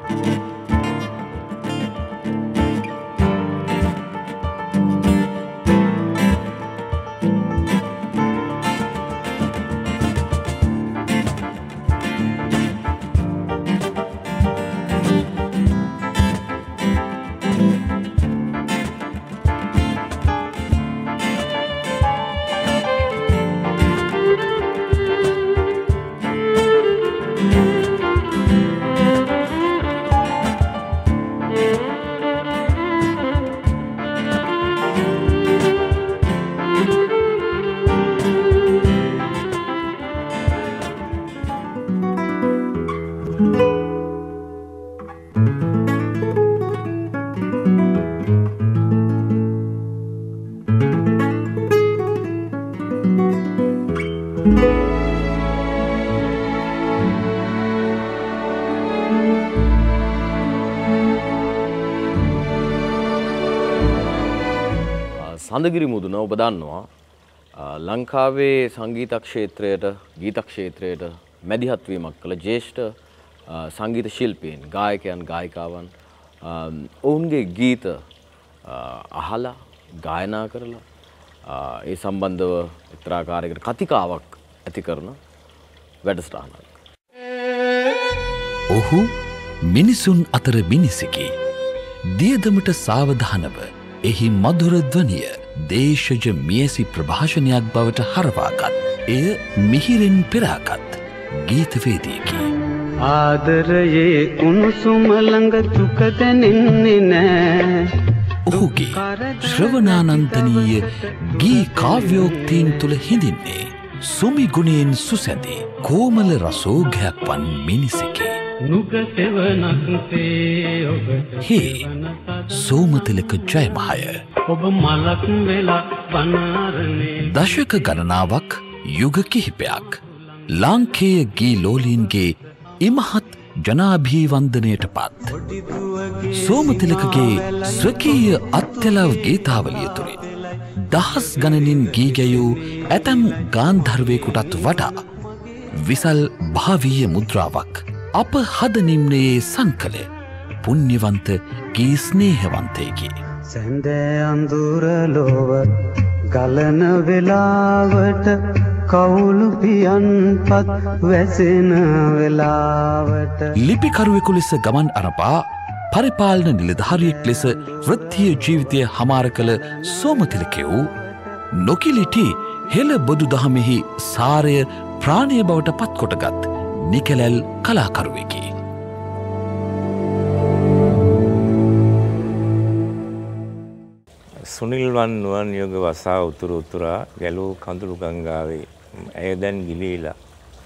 සඳගිරි මුදුන ඔබ දන්නවා ලංකාවේ සංගීත ක්ෂේත්‍රයට ගීත ක්ෂේත්‍රයට මැදිහත් වීමක් කළ ජ්‍යෙෂ්ඨ සංගීත ශිල්පීන් ගායකයන් ගායිකාවන් ඔවුන්ගේ ගීත අහලා ගායනා කරලා ඒ සම්බන්ධව එක්තරාකාරයකට කතිකාවක් ඇති කරන වැඩසටහනක්. ඔහු මිනිසුන් අතර මිනිසෙකි. දියදමට සාවධානව එහි මధుර ධ්වනිය දේශජ මියසි ප්‍රභාෂණයක් බවට හරවාගත් එය මිහිරෙන් පෙරාගත් ගීතවේදියකි. ආදරයේ උණුසුම ළඟ දුක දැනෙන්නේ නෑ. ඔහුගේ ශ්‍රවණානන්දනීය ගී කාව්‍යෝක්තීන් තුළ හිඳින්නේ සුමි ගුණයෙන් සුසැඳි කෝමල රසෝඝයක් වන් මිනිසෙකි. හේ සෝමතිලක ජයමහය ඔබ මලක් වෙලා වනාරනේ. දශක ගණනාවක් යුග කිහිපයක් ලාංකේය ගී ලෝලීන්ගේ ඉමහත් ජනාභීවන්දනයට පත් සෝමතිලකගේ ස්වකීය අත්‍යලව් ගීතාවලිය තුළින් දහස් ගණනින් ගී ගැයූ ඇතැම් ගාන්ධර්වයකුටත් වඩා විසල් භාවීය මුද්‍රාවක් අප හදනිම්නයේ සංකල පුණ්‍යවන්ත ගී ස්නේහවන්තයකි. සැඳෑ අඳුර ලොව ගලන වෙලාවට කවුළු පියන්පත් වැසෙන වෙලාවට ලිපිකරුවෙකු ලෙස ගමන් අරපා පරිපාලන නිලධාරියෙක් ලෙස වෘත්තීය ජීවිතය හමාර කළ සෝමතිලකෙව් නොකිලිටි හෙළ බොදු දහමෙහි සාරය ප්‍රාණය බවට පත්කොටගත් නිකැලැල් කලාකරුවෙකි. සුනිල්වන් නුවන් යෝග වසා උතුරු උතුරා ගැලූ කඳුළු ගංගාවේ ඇය දැන් ගිලීලා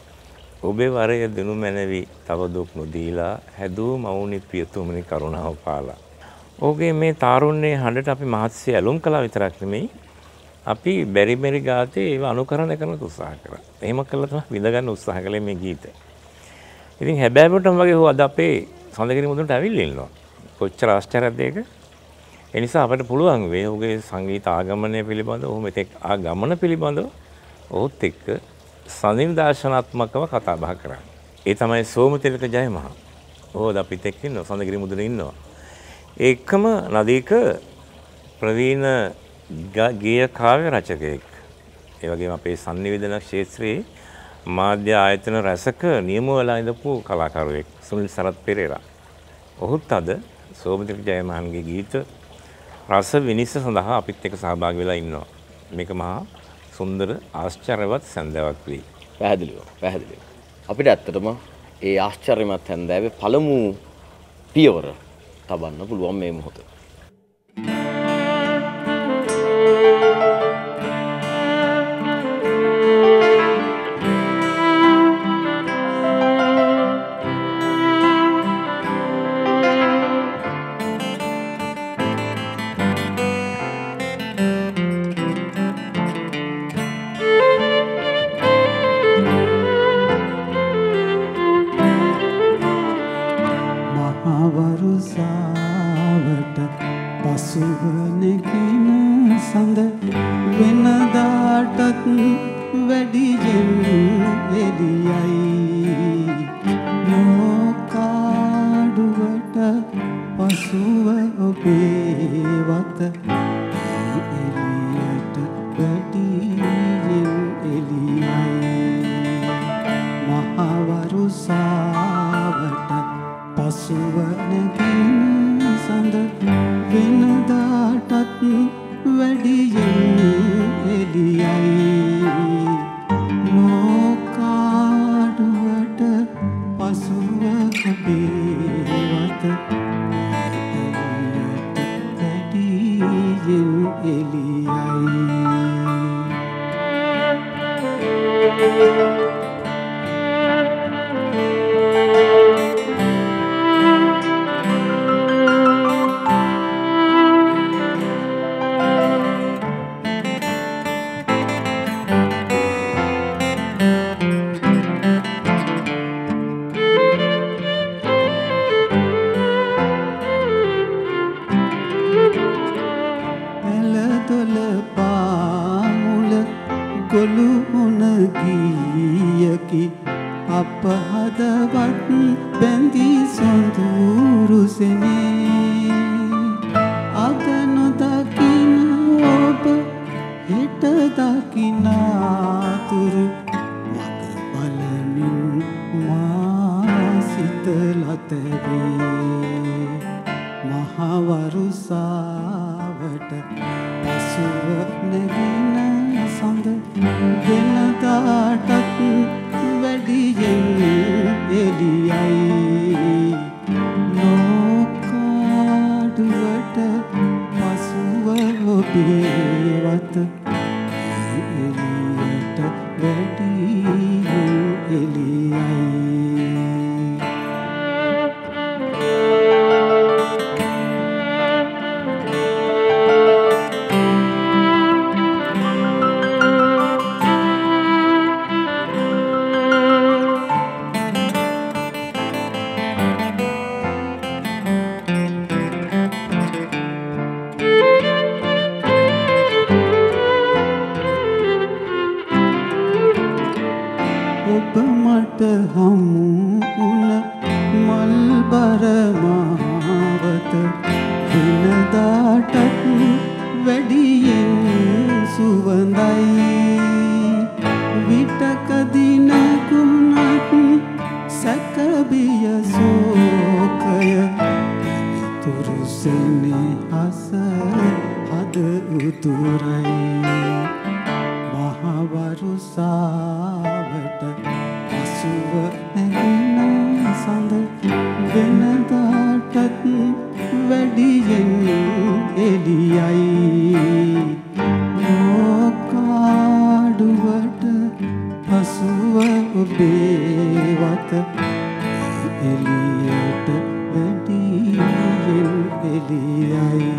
ඔබේ වරය දිනු මැනවි තව දුක් නොදීලා හැදූ මවුනි පියතුමනි කරුණාව පාලා. ඔහුගේ මේ තාරුණ්‍යයේ හඬට අපි මහත්සේ ඇලුම් කළා විතරක් නෙමෙයි අපි බැරි බැරි ගාතේ ඒව අනුකරණය කරන්න උත්සාහ කරා. එහෙම කළා තමයි විඳ ගන්න උත්සාහ කළේ මේ ගීතය. ඉතින් හැබැයිටම වගේ ඔහු අද අපේ සඳගිරි මුදුනට ඇවිල්ලා ඉන්නවා. කොච්චර ආශ්චර්යද ඒක? ඒ නිසා අපිට පුළුවන් වේ ඔහුගේ සංගීත ආගමනය පිළිබඳව ඔහු මෙතෙක් ආගමන පිළිබඳව ඔහුත් එක්ක සංනිර්දේශනාත්මකව කතා බහ කරන්න. ඒ තමයි සෝමතිලක ජයමහා. ඔහු අපිත් එක්ක ඉන්නවා සඳගිරි මුදුනේ ඉන්නවා. ඒකම නදීක ප්‍රවීණ ගීය කාව්‍ය රචකයෙක්. ඒ වගේම අපේ සංනිවේදන ක්ෂේත්‍රයේ මාධ්‍ය ආයතන රැසක නියම වෙලා ඉඳපු කලාකරුවෙක් සුනිල් සරත් පෙරේරා. ඔහුත් අද සෝමතිලක ජයමහන්ගේ ගීත රස විනිශ්චය සඳහා අපිත් එක්ක සහභාගී වෙලා ඉන්නවා. මේක මහා සුන්දර ආශ්චර්යවත් සැන්දාවක් වෙයි. පැහැදිලිව. අපිට ඇත්තටම ඒ ආශ්චර්යමත් සැන්දාවේ පළමු පියවර තබන්න පුළුවන් මේ මොහොත. එළියයි නෝකාඩුව පසුව ඔබේ වත එළියට වැටියෙන් එළියයි මහවරුසාවට පසුව නැගින සඳ වෙනදාටත් වැඩියෙන් එළියයි ලෝකාඩුවට පසුව ඔබේ වත එළියට වැඩියෙන් එළියයි ගොළුහුණ ගීයකි අප හදවත් බැඳී සොඳුරුසෙනේ අද නොදකින ඔබ හෙට දකිනාතුරු මග බලමින් මා සිත ලතවේ මහවරුසාවට පසුව නැගින සඳ වෙනදාටත් වැඩියෙන් එළියයි ලෝකාඩුවට පසුව ඔබේ වත එළියට වැඩියෙන් එළියයි ඔබ මට හමු වුණ මල්බර මාවත වෙනදාටත් වැඩියෙන් සුවඳයි විටක දිනකුණක් සැකබිය සෝකය තුරුසෙනෙහස හද උතුරයි මහවරුසාවට පසුව නැගින සඳ වෙනදාටත් වැඩියෙන් එළියයි ලෝකාඩුවට පසුව ඔබේ වත එළියට වැඩියෙන් එළියයි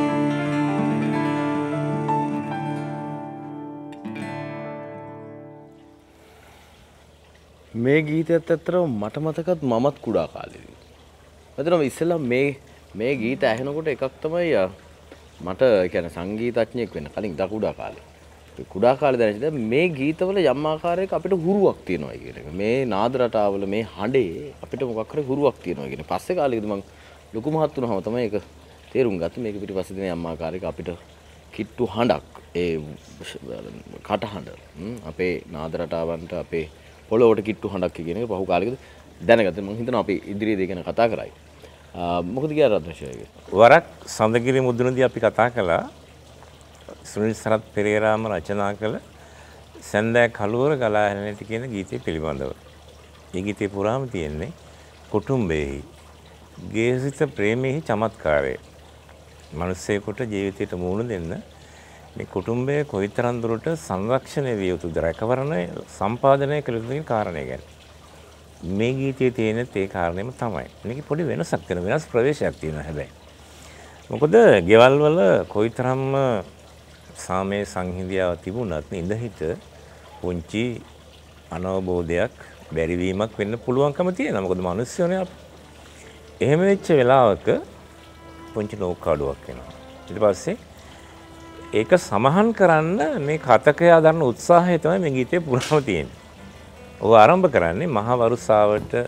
මේ ගීතයත් ඇත්තටම මට මතකත් මමත් කුඩා කාලේදී. ඇත්තටම ඉස්සෙල්ලා මේ ගීත ඇහෙනකොට එකක් තමයි මට කියන්නේ සංගීතඥයෙක් වෙන්න කලින් දා කුඩා කාලේ. කුඩා කාලේ දැනෙච්ච මේ ගීතවල යම් ආකාරයක අපිට හුරුවක් තියෙනවා කියන එක. මේ නාද රටාවල මේ හඬේ අපිට මොකක් හරි හුරුවක් තියෙනවා කියන. පස්සේ කාලෙකදී මම ලොකු මහත් වුණාම තමයි ඒක තේරුම් ගත්තේ. මේක පිටිපස්සේ දෙන යම් ආකාරයක අපිට කිට්ටු හඬක් ඒ කටහඬ අපේ නාද රටාවන්ට අපේ පොළොවට කිට්ටු හඬක් කියන එක පහු කාලෙකදී දැනගත්තා. මම හිතනවා අපි ඉදිරියේදී ගැන කතා කරයි. මොකද කියලා රත්නශේඛර වරක් සඳගිරි මුදුනදී අපි කතා කළා සුනිල් සරත් පෙරේරාම රචනා කළ සැන්දෑ කළුවර ගලා හැලෙන්නට කියන ගීතය පිළිබඳව. මේ ගීතේ පුරාම තියෙන්නේ කුටුම්බයේහි ගේසිත ප්‍රේමයේ චමත්කාරය. මිනිස්සෙකුට ජීවිතයට මුහුණ දෙන්න මේ කුටුම්බය කොයිතරම් දුරට සංරක්ෂණය විය යුතුද රැකවරණය සම්පාදනය කළ යුතු කාරණේ ගැන. මේ ගීතයේ තියෙන ඒ කාරණේම තමයි. මේකේ පොඩි වෙනසක් තියෙනවා. වෙනස් ප්‍රවේශයක් තියෙනවා හැබැයි. මොකද ගෙවල් වල කොයිතරම් සාමයේ සංහිඳියාව තිබුණත් ඉඳහිට පුංචි අනවබෝධයක් බැරිවීමක් වෙන්න පුළුවන්කම තියෙනවා. මොකද මිනිස්සුනේ එහෙම වෙච්ච වෙලාවක පුංචි නෝකාඩුවක් වෙනවා. ඊට පස්සේ ඒක සමහන් කරන්න මේ කතකයා දරන උත්සාහය තමයි මේ ගීතේ පුරාම තියෙන්නේ. ඔය ආරම්භ කරන්නේ මහ වරුසාවට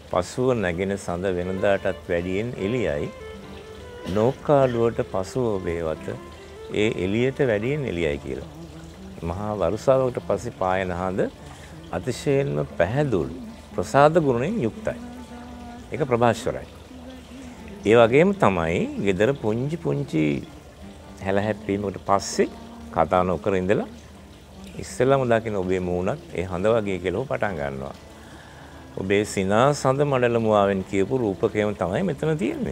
පසුව නැගෙන සඳ වෙනදාටත් වැඩියෙන් එළියයි. නෝකාඩුවට පසුව ඔබේ වත ඒ එළියට වැඩියෙන් එළියයි කියලා. මහා වරුසාවකට පස්සේ පායන හඳ අතිශයින්ම පැහැදුල් ප්‍රසාද ගුණයෙන් යුක්තයි. ඒක ප්‍රභාස්වරයි. ඒ වගේම තමයි ගෙදර පුංචි හැලහැප්පීමකට පස්සේ කතා නොකර ඉඳලා ඉස්සෙල්ලාම දකින්න ඔබේ මූණත් ඒ හඳ වගේ කියලා පටන් ගන්නවා. ඔබේ සිනා සඳ මඩල මුවාවෙන් කියපු රූපකයම තමයි මෙතන තියෙන්නේ.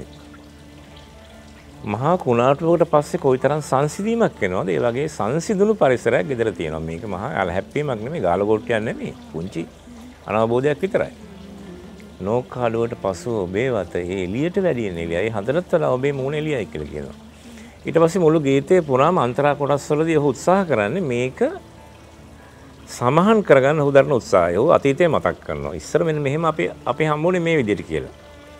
මහා කුණාටුවකට පස්සේ කොයිතරම් සංසිඳීමක් වෙනවද? ඒ වගේ සංසිඳුණු පරිසරයක් ගෙදර තියෙනවා. මේක මහා හැලහැප්පීමක් නෙමෙයි, ගාලගොට්ටියක් නෙමෙයි. පුංචි අනවබෝධයක් විතරයි. නෝකාඩුවට පසුව ඔබේ වත ඒ එළියට වැඩියෙන් එළියයි හඳටත් වඩා ඔබේ මූණ එළියයි කියලා කියනවා. ඊට පස්සේ මුළු ගීතේ පුරාම අන්තරා කොටස්වලදී ඔහු උත්සාහ කරන්නේ මේක සමහන් කරගන්න ඔහු දරන උත්සාහය. ඔහු අතීතය මතක් කරනවා. ඉස්සර මෙන්න මෙහෙම අපි හම්බුනේ මේ විදිහට කියලා.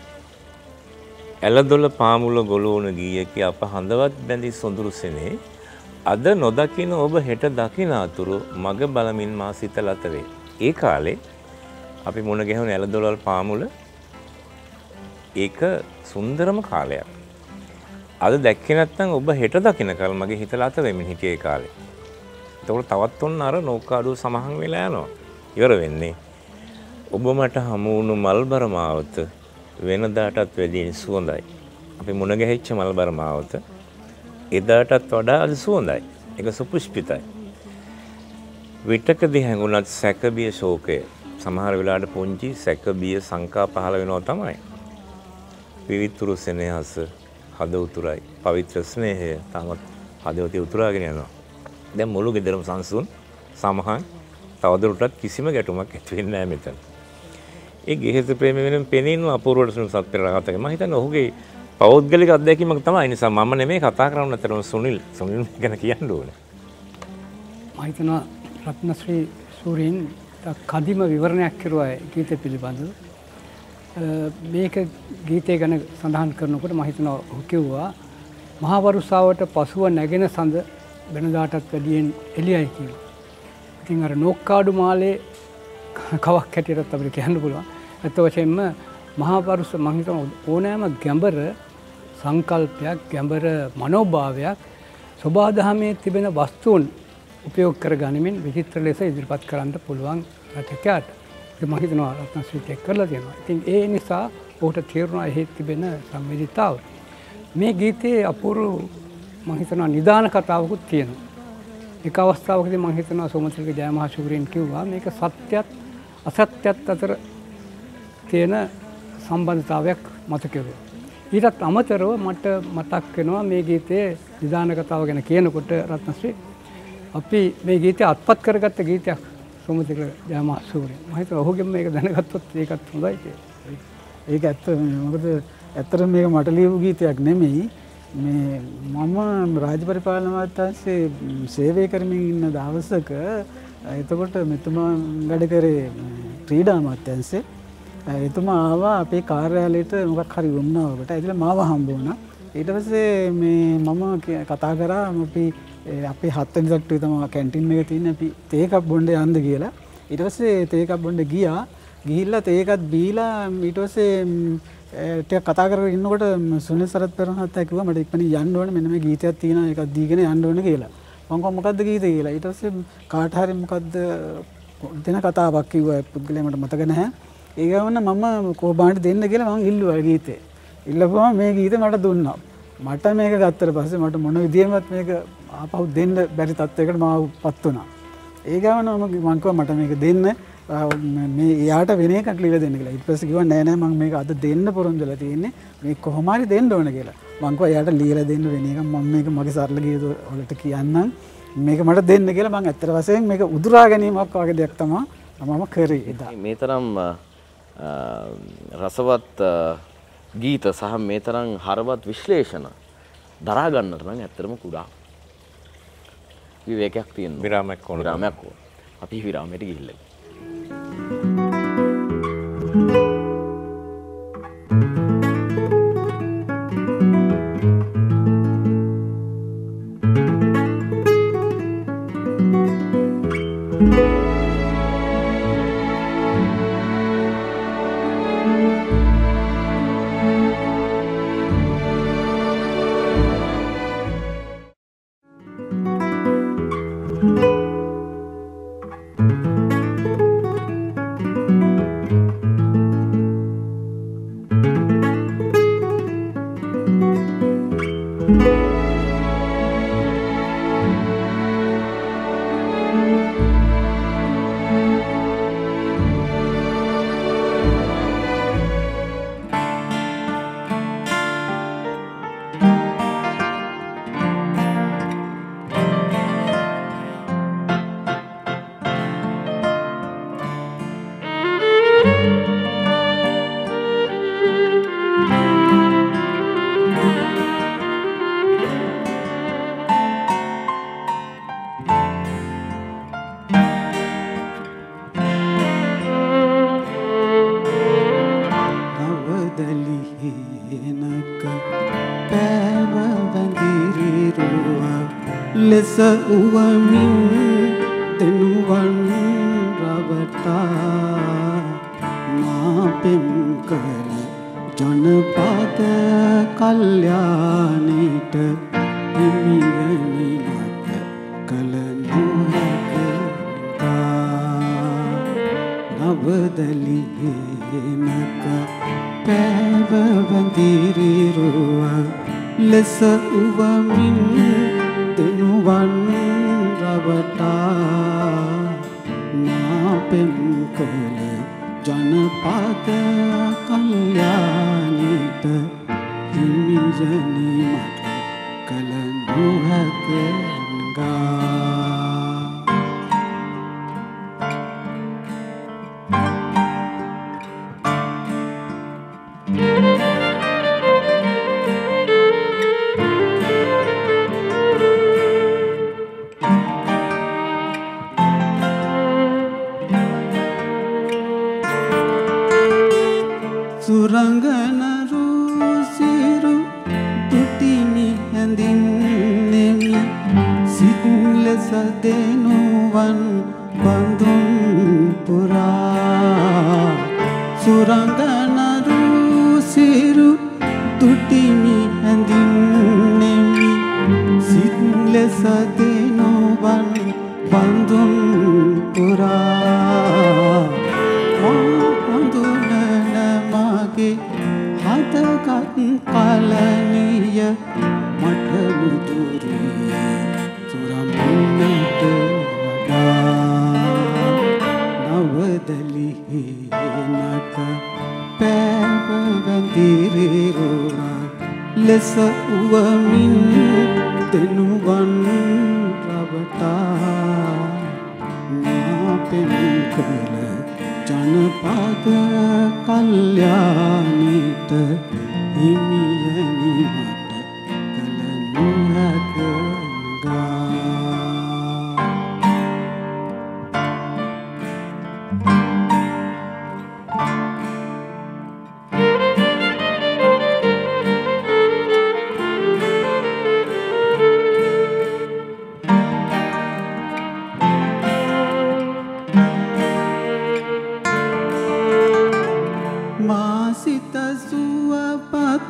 ඇලදොල පාමුල ගොළෝන ගීයකි අප හඳවත් බැඳි සොඳුරු සෙනේ අද නොදකින ඔබ හෙට දකින අතුරු මග බලමින් මා සිත ලත වේ. ඒ කාලේ අපි මුණ ගැහුණ ඇලදොලවල් පාමුල ඒක සුන්දරම කාලයක්. අද දැක්කේ නැත්නම් ඔබ හෙට දකිනකල් මගේ හිත ලත වෙමින් හිටියේ ඒ කාලේ. එතකොට තවත් ඔන්න අර නෞකාඩුව සමහන් වෙලා යනවා. ඉවර වෙන්නේ. ඔබ මට හමු වුණු මල්බර මාවත වෙනදාටත් වැඩියෙන් සුවඳයි. අපි මුණ ගැහිච්ච මල්බර මාවත එදාටත් වඩා අද සුවඳයි. ඒක සුපුෂ්පිතයි. විටකදී හැඟුණත් සැකබිය ශෝකය සමහර වෙලාවට පුංචි සැකබිය සංකා පහළ වෙනවා තමයි. විවිතුරු සෙනෙහස හද උතුරයි. පවිත්‍ර ස්නේහය තාමත් හදවතේ උතුරාගෙන යනවා. දැන් මුළු ගෙදරම සංසුන් සමහන් තවදුරටත් කිසිම ගැටුමක් ඇති වෙන්නේ නැහැ මෙතන. ඒ ගෙහෙත ප්‍රේම වෙනුම් පෙනෙන අපූර්වට සුනිල් සත්පිරාගතගේ මම හිතන්නේ ඔහුගේ පෞද්ගලික අත්දැකීමක් තමයි. ඒ නිසා මම නෙමෙයි කතා කරන්න අතරම සුනිල් ගැන කියන්න ඕනේ. මම හිතනවා රත්නශ්‍රී සූරීන් කදිම විවරණයක් කරුවා ගීතය පිළිබඳව. මේක ගීතය ගැන සඳහන් කරනකොට මම හිතනවා ඔහු කිව්වා මහා වරුසාවට පසුව නැගෙන සඳ වෙනදාටත් වැඩියෙන් එළියයි කියලා. ඉතින් අර නෝක්කාඩු මාලේ කවක් හැටියටත් අපිට කියන්න පුළුවන්. ඇත්ත වශයෙන්ම මහා වරුස මම හිතනවා ඕනෑම ගැඹර සංකල්පයක් ගැඹර මනෝභාවයක් සෝබා දහමේ තිබෙන වස්තුන් උපයෝග කරගනිමින් විචිත්‍ර ලෙස ඉදිරිපත් කරන්න පුළුවන් රචකයාට. ඒක මම හිතනවා රත්නශ්‍රීත් එක් කරලා තියෙනවා. ඉතින් ඒ නිසා ඔහුට තේරුණා එහි තිබෙන සංවේදීතාව. මේ ගීතයේ අපූර්ව මම හිතනවා නිදාන කතාවකුත් තියෙනවා. එක අවස්ථාවකදී මම හිතනවා සෝමතිලක ජයමහා ශූරීන් කිව්වා මේක සත්‍යත් අසත්‍යත් අතර තියෙන සම්බන්ධතාවයක් මත කෙරුවා. ඊටත් අමතරව මට මතක් වෙනවා මේ ගීතයේ නිදාන කතාව ගැන කියනකොට රත්නශ්‍රී අපි මේ ගීතය අත්පත් කරගත්ත ගීතයක් සෝමතිලක ජයමහා ශූරීන්. මම හිතුවා ඔහුගෙන් මේක දැනගත්තොත් ඒකත් හොඳයි කියලා. ඒක ඇත්ත. මොකද ඇත්තටම මේක මට ලියපු ගීතයක් නෙමෙයි. මේ මම රාජ්‍ය පරිපාලන අමාත්‍යාංශයේ සේවය කරමින් ඉන්න දවසක එතකොට මෙතුමා වැඩ කරේ ක්‍රීඩා අමාත්‍යාංශයේ. එතුමා ආවා අපේ කාර්යාලයට මොකක් හරි වුණාවකට. ඇවිල්ලා මාව හම්බ වුණා. ඊට පස්සේ මේ මම කතා කරා අපි අපේ 7 වෙනි සැට්ටුවේ තමයි කැන්ටින් එක තියෙන අපි තේ එකක් බොන්න යන්න කියලා. ඊට පස්සේ තේ එකක් බොන්න ගියා. ගිහිල්ලා තේ එකක් බීලා ඊට පස්සේ ටික කතා කරගෙන ඉන්නකොට සුනිල් සරත් පෙරහත් කිව්වා මට ඉක්මනින් යන්න ඕනේ මෙන්න මේ ගීතයක් තියෙනවා ඒකක් දීගෙන යන්න ඕනේ කියලා. මම කිව්වා මොකද්ද ගීතේ කියලා. ඊට පස්සේ කාට හරි මොකද්ද දෙන කතාවක් කිව්වා පුද්ගලයා මට මතක නැහැ. ඒ ගමන මම කොහොමද දෙන්න කියලා මම ඉල්ලුවා ගීතේ. ඉල්ලපුවම මේ ගීතේ මට දුන්නා. මට මේක ගත්තට පස්සේ මට මොන විදියෙන්වත් මේක ආපහු දෙන්න බැරි තත්යකට මාවපත් වුණා. ඒ ගමන මම කිව්වා මට මේක දෙන්න මේ එයාට වෙන එකක් ලියලා දෙන්න කියලා. ඊට පස්සේ කිව්වා නෑ නෑ මම මේක අද දෙන්න පොරොන්දු වෙලා තියෙන්නේ. මේක කොහොම හරි දෙන්න ඕන කියලා. මම කිව්වා එයාට ලියලා දෙන්න වෙන එකක් මම මේක මගේ සරල ගීත වලට කියන්නම්. මේක මට දෙන්න කියලා මම ඇත්තට වශයෙන් මේක උදුරා ගැනීමක් වගේ දෙයක් තමයි මම කරේ එදා. මේ තරම් රසවත් ගීත සහ මේ තරම් හරවත් විශ්ලේෂණ දරා ගන්නට නම් ඇත්තටම කුඩා විවේකයක් තියෙනවා. විරාමයක් ඕන. අපි විරාමයට ගිහිල්ලා ලෙස උවමින් දෙනුවන් රවටා මා පෙම් කළ ජනපද කල්යාණීට හිමිවැනි මට කල නොහැකා නවදලිහේනක පැවවඳිරිරුව ලෙස උවමින් දෙනුවන් රවටා මා පෙම් කළ ජනපද කල්යාණීට හිමියනි මට කල නොහැකගා සුරංගන රුසිරු තුටිමි හැඳින්නෙමි සිත් ලෙස දෙනුවන් බඳුන් පුරා සුරංගන රුසිරු තුටිමි හැඳින්නෙමි සිත් ලෙස දෙනුවන් බඳුන් පුරා හදගත් කලනිය මට මුදුරේ සුරම්නට වඩා නවදලිහේනක පැවවඳිරිරුව ලෙස උවමින් දෙනුවන් රවටා මා පෙම් කළ ජනපද කල්යාණීට හිමියනි මට කල නොහැකගා මාසිත සුවපත්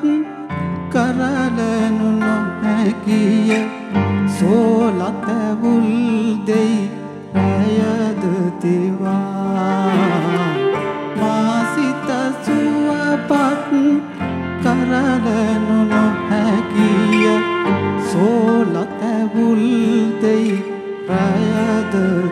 කරලනු නොහැකිය සෝලතැවුල් දෙයි රැයද තිවා මාසිත සුවපත් කරලනු නොහැකිය සෝලතැවුල් දෙයි රැයද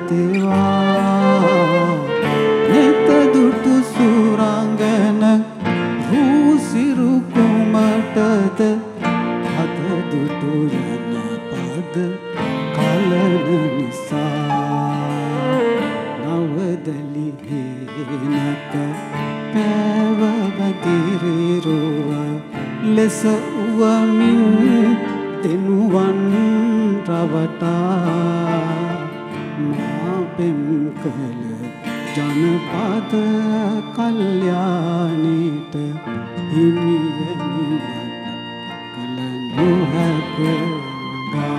තිවා නෙත දුටු සුරංගන රුසිරු කුමටද හද දුටු ජනපද කලන නිසා නවදලිහේනක පැවවඳිරිරුව ලෙස උවමින් දෙනුවන් රවටා මා පෙම් කළ ජනපද කල්යාණීට හිමියනි මට කල නොහැකගා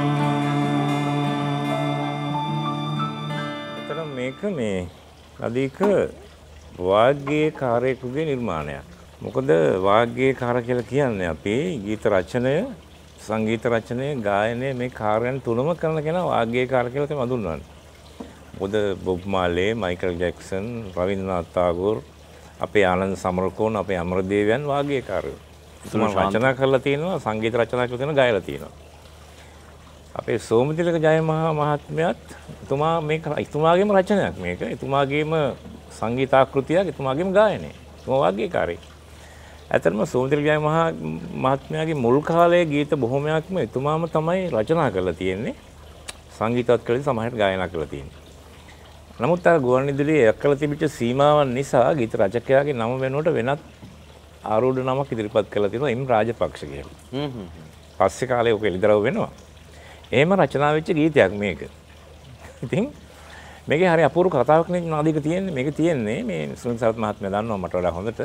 අතන මේක මේ අධික වාග්ගේකාරයෙකුගේ නිර්මාණයක්. මොකද වාග්ගේකාර කියලා කියන්නේ අපි ගීත රචනය, සංගීත රචනය, ගායනය මේ කාර්යයන් තුනම කරන කෙනා වාග්ගේකාර කියලා තමයි හඳුන්වන්නේ. මොකද Bob Marley, Michael Jackson, Rabindranath tagore, අපේ ආනන්ද සමරකෝන්, අපේ අමරදේවයන් වාග්ගේකාරයෝ. එතුමා රචනා කරලා තියෙනවා, සංගීත රචනා කරලා තියෙනවා, ගායලා තියෙනවා. අපේ සෝමතිලක ජයමහා මහත්මයාත් එතුමාගේම රචනයක් මේක. එතුමාගේම සංගීතාකෘතියක්, එතුමාගේම ගායනය. එතුමා වාග්ගේකාරයෙක්. ඇත්තටම සෝමතිලක ජයමහා මහත්මයාගේ මුල් කාලයේ ගීත බොහොමයක්ම එතුමාම තමයි රචනා කරලා තියෙන්නේ. සංගීතවත් කළේ සමහරට ගායනා කරලා තියෙන්නේ. නමුත් අර ගුවන්විදුලියේ එක්කලා තිබිච්ච සීමාවන් නිසා ගීත රචකයාගේ නම වෙනුවට වෙනත් ආරූඪ නමක් ඉදිරිපත් කරලා තියෙනවා එම් රාජපක්ෂ කියලා. පස්සේ කාලේ ඔක එළිදරව් වෙනවා. එහෙම රචනා වෙච්ච ගීතයක් මේක. ඉතින් මේකේ හරි අපූර්ව කතාවක් නේ නාදික තියෙන්නේ. මේක තියෙන්නේ මේ සුනිල් සරත් මහත්මයා දන්නවා මට වඩා හොඳට.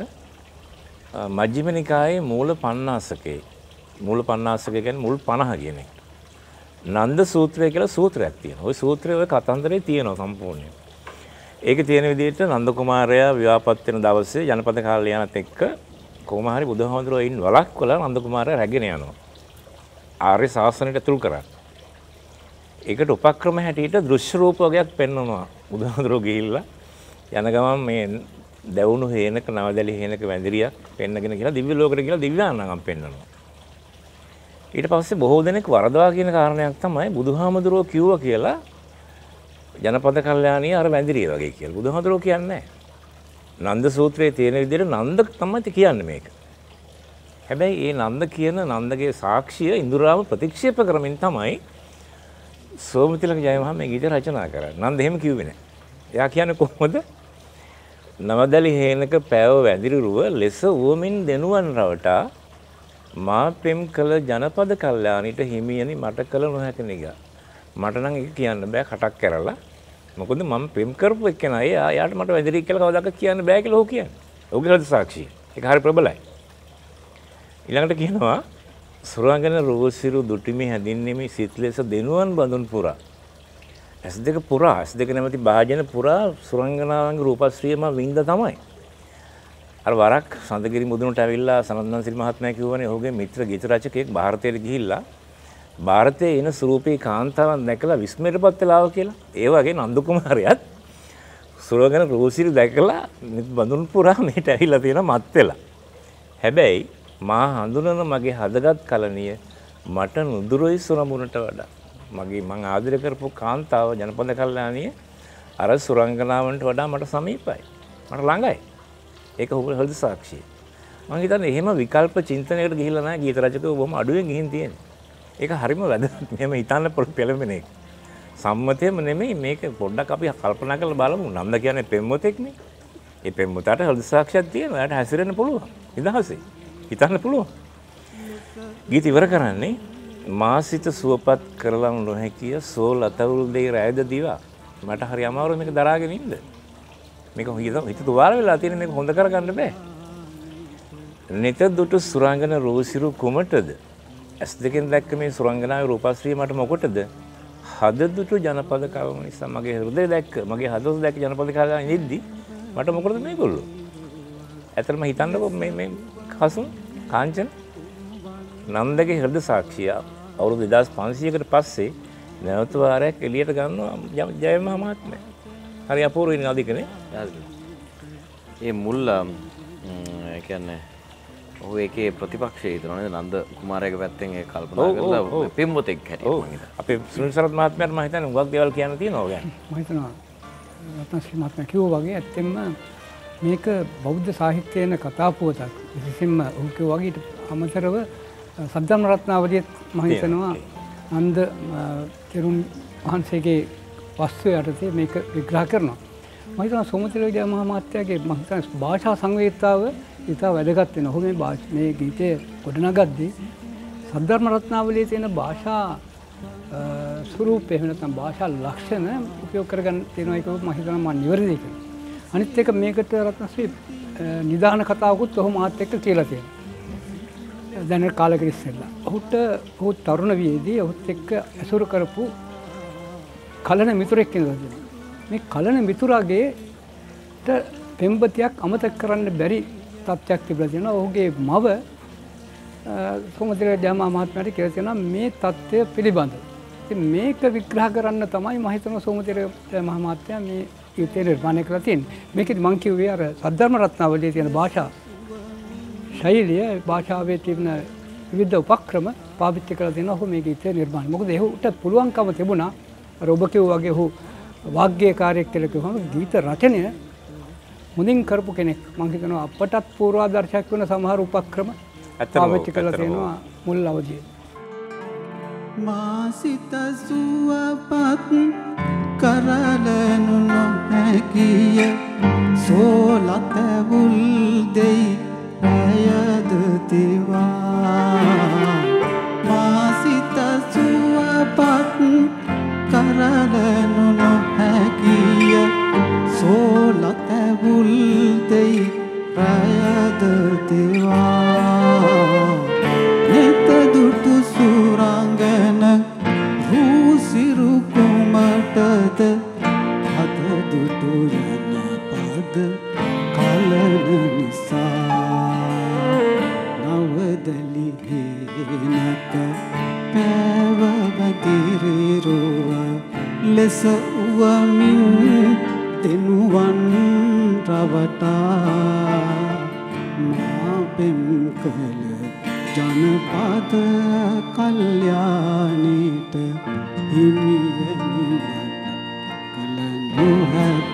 මජ්ක්‍ධිම නිකායේ මූල 50කේ. මූල 50 කියන්නේ මුල් 50 කියන එක. නන්ද සූත්‍රය කියලා සූත්‍රයක් තියෙනවා. ওই සූත්‍රයේ ওই කතන්දරේ තියෙනවා සම්පූර්ණයෙන්. ඒකේ තියෙන විදිහට නන්ද කුමාරයා විවාහපත් වෙන දවසේ ජනපද කල්යාණත් එක්ක කොහොම හරි බුදුහාමුදුරුවෝ ඉන්න වළක්වලා නන්ද කුමාරයා රැගෙන යනවා. ආර්ය ශාසනයට ඇතුල් කරා. ඒකට උපක්‍රම හැටියට දෘශ්‍ය රූප වගේක් පෙන්වනවා. බුදුහාමුදුරුවෝ ගිහිල්ලා යන ගමන් මේ දැවුණු හේනක නවදැලි හේනක වැඳිරියක් පෙන්නගෙන කියලා දිව්‍ය ලෝකෙට කියලා දිව්‍යාංගම් පෙන්වනවා. ඊට පස්සේ බොහෝ දෙනෙක් වරදවා කියන කාරණයක් තමයි බුදුහාමුදුරුවෝ කිව්වා කියලා ජනපද කල්යාණී අර වැඳිරිය වගේ කියලා. බුදුහාමුදුරුවෝ කියන්නේ නැහැ. නන්ද සූත්‍රයේ තියෙන විදිහට නන්ද තමයි කියන්නේ මේක. හැබැයි ඒ නන්ද කියන නන්දගේ සාක්ෂිය ඉඳුරාම ප්‍රතික්ෂේප කරමින් තමයි සෝමතිලක ජයමහා මේ ගීත රචනා කරන්නේ. නන්ද එහෙම කිව්වේ නැහැ. එයා කියන්නේ කොහොමද? නවදැලි හේනක පෑව වැඳිරුව ලෙස උවමින් දෙනුවන් රවටා මා පෙම් කළ ජනපද කල්යාණීට හිමියනි මට කළ නොහැකි නිගා. මට නම් ඒක කියන්න බෑ කටක් කරලා. මොකද මම පෙම් කරපු එක්කෙනා එයාට මට වැඳිරි කියලා කවදාක කියන්න බෑ කියලා ඔහු කියන්නේ. ඔහුගේ හද සාක්ෂිය. ඒක හරි ප්‍රබලයි. ඊළඟට කියනවා සුරංගන රෝසිරු දුටිමි හැදින්නෙමි සිත් ලෙස දෙනුවන් බඳුන් පුරා. S2 පුරා S2 නැමැති භාජන පුරා සුරංගනාවන්ගේ රූපශ්‍රියම වින්ද තමයි. අර වරක් සඳගිරි මුදුනට ඇවිල්ලා සනන්දන් සිරි මහත්මයා කිව්වනේ ඔහුගේ මිත්‍ර ගීත රචකයෙක් ಭಾರತයට ගිහිල්ලා ಭಾರತයේ එන ස්වරූපී කාන්තාවන් දැකලා විස්මයටපත් වෙලා ආවා කියලා. ඒ වගේ නන්ද කුමාරයාත් සුරංගන රෝසිරු දැකලා බඳුන් පුරා මෙහෙට ඇවිල්ලා තියෙන මත් වෙලා. හැබැයි මා හඳුනන මගේ හදගත් කලණිය මට නුදුරුයි සුරමුණට වඩා මගේ මං ආදර කරපු කාන්තාව ජනපද කල්යාණිය අර සුරංගනාවන්ට වඩා මට සමීපයි. මට ළඟයි. ඒක ඔහුගේ හෘද සාක්ෂිය. මම හිතන්නේ එහෙම විකල්ප චින්තනයකට ගිහිල්ලා නැහැ ගීත රචකයෝ බොහොම අඩුවෙන් ගිහින් තියෙන්නේ. ඒක හරිම වැදගත්. මෙහෙම හිතන්න පෙළඹෙන එක. සම්මතයම නෙමෙයි මේක පොඩ්ඩක් අපි කල්පනා කරලා බලමු. නන්ද කියන්නේ පෙම්වතෙක්නේ. ඒ පෙම්වතට හෘද සාක්ෂියක් තියෙනවා. එයාට හැසිරෙන්න පුළුවන්. නිදහසේ. හිතන්න පුළුවන්. ගීත ඉවර කරන්නේ මාසිත සුවපත් කරලම් නොහැකිය සෝල් අතවුල් දෙයි රැයද දිවා. මට හරි අමාරුයි මේක දරාගෙන ඉන්න. මේක හිත තුවාල වෙලා තියෙන මේක හොඳ කරගන්න බෑ. නිත දුටු සුරංගන රෝසිරු කුමටද? S2 දැක්ක මේ සුරංගනාවේ රූපශ්‍රිය මට මොකටද? හද දුටු ජනපද කවම නිසා මගේ හෘදය දැක්ක මගේ හදවත දැක්ක ජනපද කවම ඉද්දි මට මොකටද මේගොල්ලෝ? ඇත්තටම හිතන්නකො මේ කසුන් කාංචන නන්දගේ හෘද සාක්ෂිය අවුරුදු 2500කට පස්සේ නැවත වාරයක් එළියට ගන්නවා ජයමහා මහත්මයා. හරි අපූර්ව ඉන්නේ අධිකනේ. ඒ මුල් කියන්නේ ඔහු ඒකේ ප්‍රතිපක්ෂයේ හිටනවා නේද නන්ද කුමාරයාගේ පැත්තෙන් ඒ කල්පනා කරලා පෙම්වතෙක් හැටියට මම හිතනවා. අපේ සුනිල් සරත් මහත්මයාට මම හිතන්නේ උගක් දේවල් කියන්න තියෙනවා ගැන. මම හිතනවා රත්නශ්‍රී මහත්මයා කිව්වා වගේ ඇත්තෙන්ම මේක බෞද්ධ සාහිත්‍යයේ කතා පුවතක්. විශේෂයෙන්ම ඔහු කිව්වා වගේ ඊට අමතරව සද්ධර්ම රත්නාවලියත් මම හිතනවා නන්ද තෙරුන් වහන්සේගේ වස්තු යටතේ මේක විග්‍රහ කරනවා. මම හිතනවා සෝමතිලක ජය මහා මහත්තයාගේ මම හිතනවා භාෂා සංවේදීතාව ඉතා වැදගත් වෙනවා. ඔහු මේ ගීතය ගොඩනගද්දී සද්ධර්ම රත්නාවලියේ තියෙන භාෂා ස්වරූපය එහෙම නැත්නම් භාෂා ලක්ෂණ උපයෝග කරගන්න තියෙනවා ඒක මම හිතනවා මම නිවැරදි කියලා. අනිත් එක මේකට රත්නශ්‍රී නිදාන කතාවකුත් ඔහු මාත් එක්ක කියලා තියෙනවා. දැන් කාලෙක ඉස්සෙල්ලා. ඔහු තරුණ වියේදී ඔහුත් එක්ක ඇසුරු කරපු කලන මිතුරෙක් ඉඳලා තියෙනවා. මේ කලන මිතුරාගේට පෙම්වතියක් අමතක කරන්න බැරි තත්ත්වයක් තිබිලා තියෙනවා. ඔහුගේ මව සෝමතිලක ජය මහත්මයාට කියලා තියෙනවා මේ தත්ත්වය පිළිබඳව. ඉතින් මේක විග්‍රහ කරන්න තමයි මම හිතනවා සෝමතිලක ජය මහත්මයා මේ ගීතය නිර්මාණය කරලා තියෙන්නේ. මේකෙදි මම කිව්වේ අර සද්ධර්ම රත්නාවලියේ තියෙන භාෂා ශෛලිය භාෂාවේ තියෙන විවිධ උපක්‍රම පාවිච්චි කරලා දෙනවා ඔහු මේ ගීතය නිර්මාණය. මොකද ඒකට පුළුවන්කම තිබුණා අර ඔබ කිව්වා වගේ ඔහු වාග්ගේකාරයෙක් කියලා කිව්වම ගීත රචනය හොඳින් කරපු කෙනෙක්. මම හිතනවා අපටත් පූර්වාදර්ශයක් වෙන සමහර උපක්‍රම පාවිච්චි කරලා තියෙනවා මුල් අවධියේ. මාසිත සුවපත් කරලනු නොහැකිය සෝලත වුල් දෙයි රයද තිවා මාසිත සුවපත් කරලනු නොහැකිය සෝලත වුල් දෙයි රයද තිවා නිත දුටු සුරංගන දුටු යන පද කලන නිසා නවදලි හේනක පැවබදිරිරුව ලෙස උවමින් දෙනුවන් රවටා මා පෙම් කළ ජනපද කල්යාණීට හිමියනිවට කළ නොහැක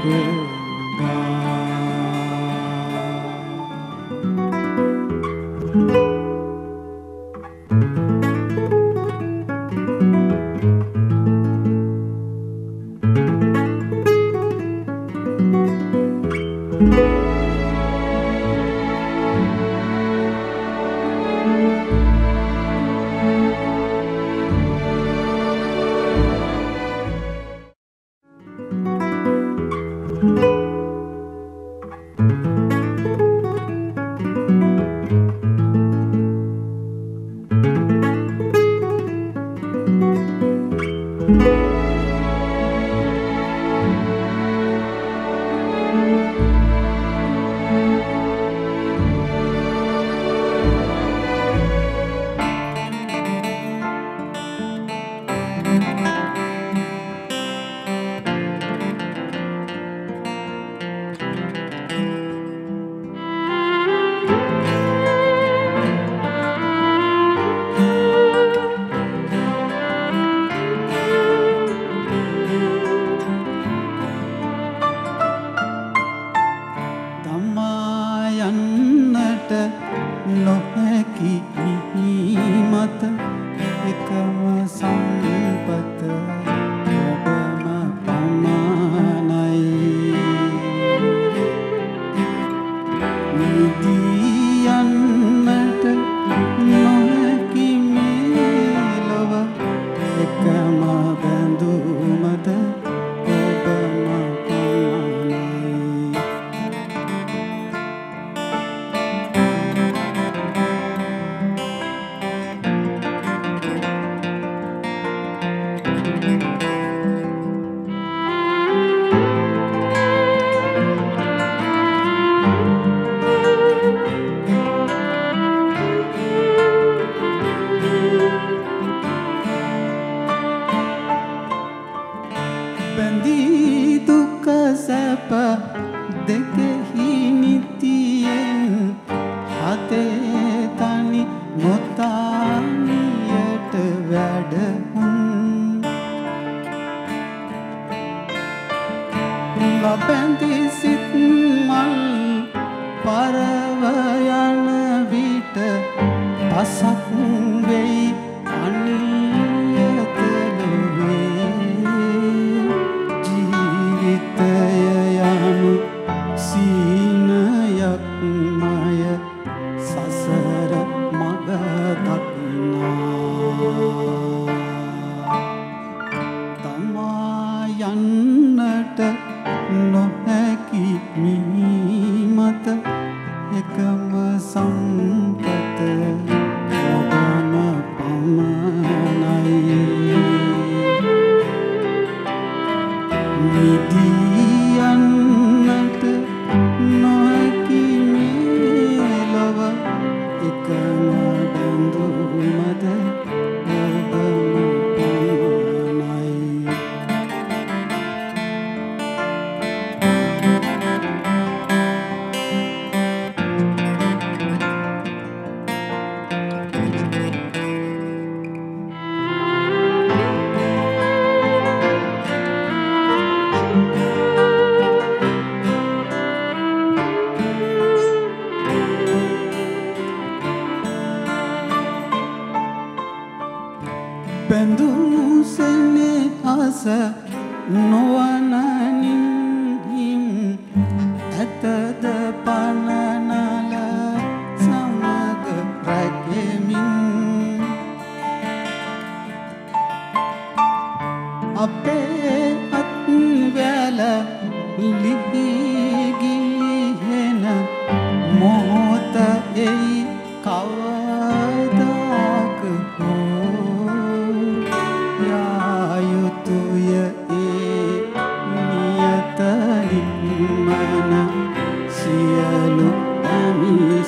ඉක්මන සියලු ඇමි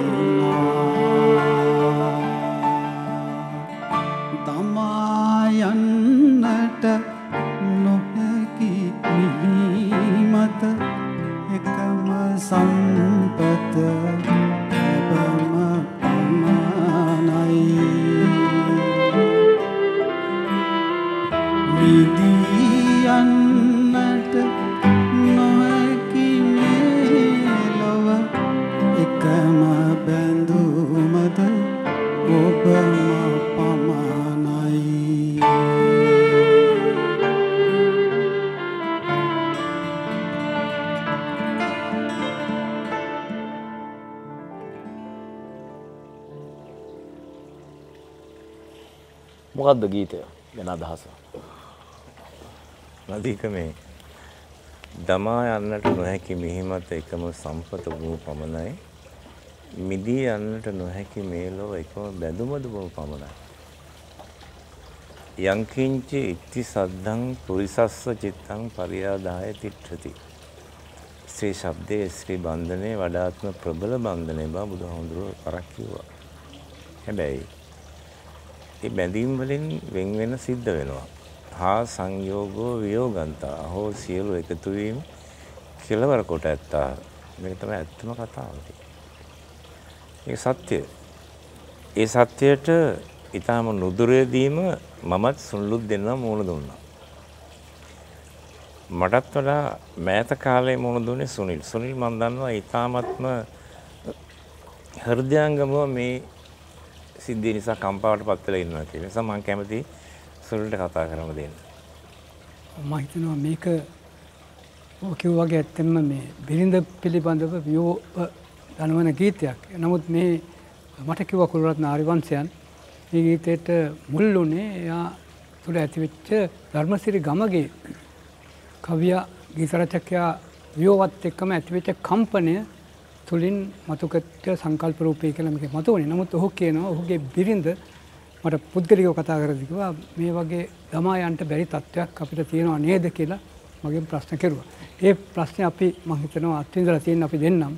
සිඳිලා තමා යන්නට නොහැකි නිහිමත එකම සම්පත ලැබම පමණයි මිදී යන්නට නොහැකි මේ ලොව එකම බැඳුමද ඔබම පමණයි මොකක්ද ගීතය ගැන අදහස? නදීක මේ දමා යන්නට නොහැකි මිහිමත එකම සම්පත වූ පමණයි මිදී යන්නට නොහැකි මේ ලොව එකම බැඳුමද වූ පමණයි යංකින්ච ඉත්ති සද්ධං පුරිසස්ස චිත්තං පරියාදාය තිට්ඨති ශ්‍රී ශබ්දයේ ශ්‍රී බන්ධනේ වඩාත්ම ප්‍රබල බන්ධනේ බව බුදුහාමුදුරුවෝ පරක් කිව්වා. හැබැයි ඒ බැඳීම් වලින් වෙන් වෙන සිද්ධ වෙනවා. හා සංයෝගෝ වියෝගන්තා හෝ සියලු එකතු වීම කෙලවර කොට ඇත්තා. මේක තමයි ඇත්තම කතාව. ඒක සත්‍යය. ඒ සත්‍යයට ඊටම නුදුරේදීම මමත් සුන්ලුත් දෙන්න මුණ දුන්නා. මටත් වඩා මෑත කාලේ මුණ දුන්නේ සුනිල්. සුනිල් මම දන්නවා ඊටාත්ම හෘදයාංගම මේ සිද්ධිය නිසා කම්පාවට පත් වෙලා ඉන්නවා කියලා. ඒ නිසා මම කැමති සුනිල්ට කතා කරන්න දෙන්න. මම හිතනවා මේක ඔක වගේ ඇත්තෙන්ම මේ බිරිඳ පිළිබඳව වියෝව දනවන ගීතයක්. නමුත් මේ මට කිව්වා කුලරත්න ආරිවංශයන් මේ ගීතේට මුල් උනේ එයා තුළ ඇතිවෙච්ච ධර්මසිරි ගමගේ කවියා ගීත රචකයා වියෝවත් එක්කම ඇතිවෙච්ච කම්පනය තුලින් මතුකච්ච සංකල්ප රූපේ කියලා මේක මතුවනේ. නමුත් ඔහු කියනවා ඔහුගේ බිරිඳ මට පුද්ගලිකව කතා කරද්දී කිව්වා මේ වගේ දමා යන්න බැරි තත්ත්වයක් අපිට තියෙනව නේද කියලා මගෙන් ප්‍රශ්න කෙරුවා. ඒ ප්‍රශ්නේ අපි මම හිතනවා අත්විඳලා තියෙන අපි දෙන්නම්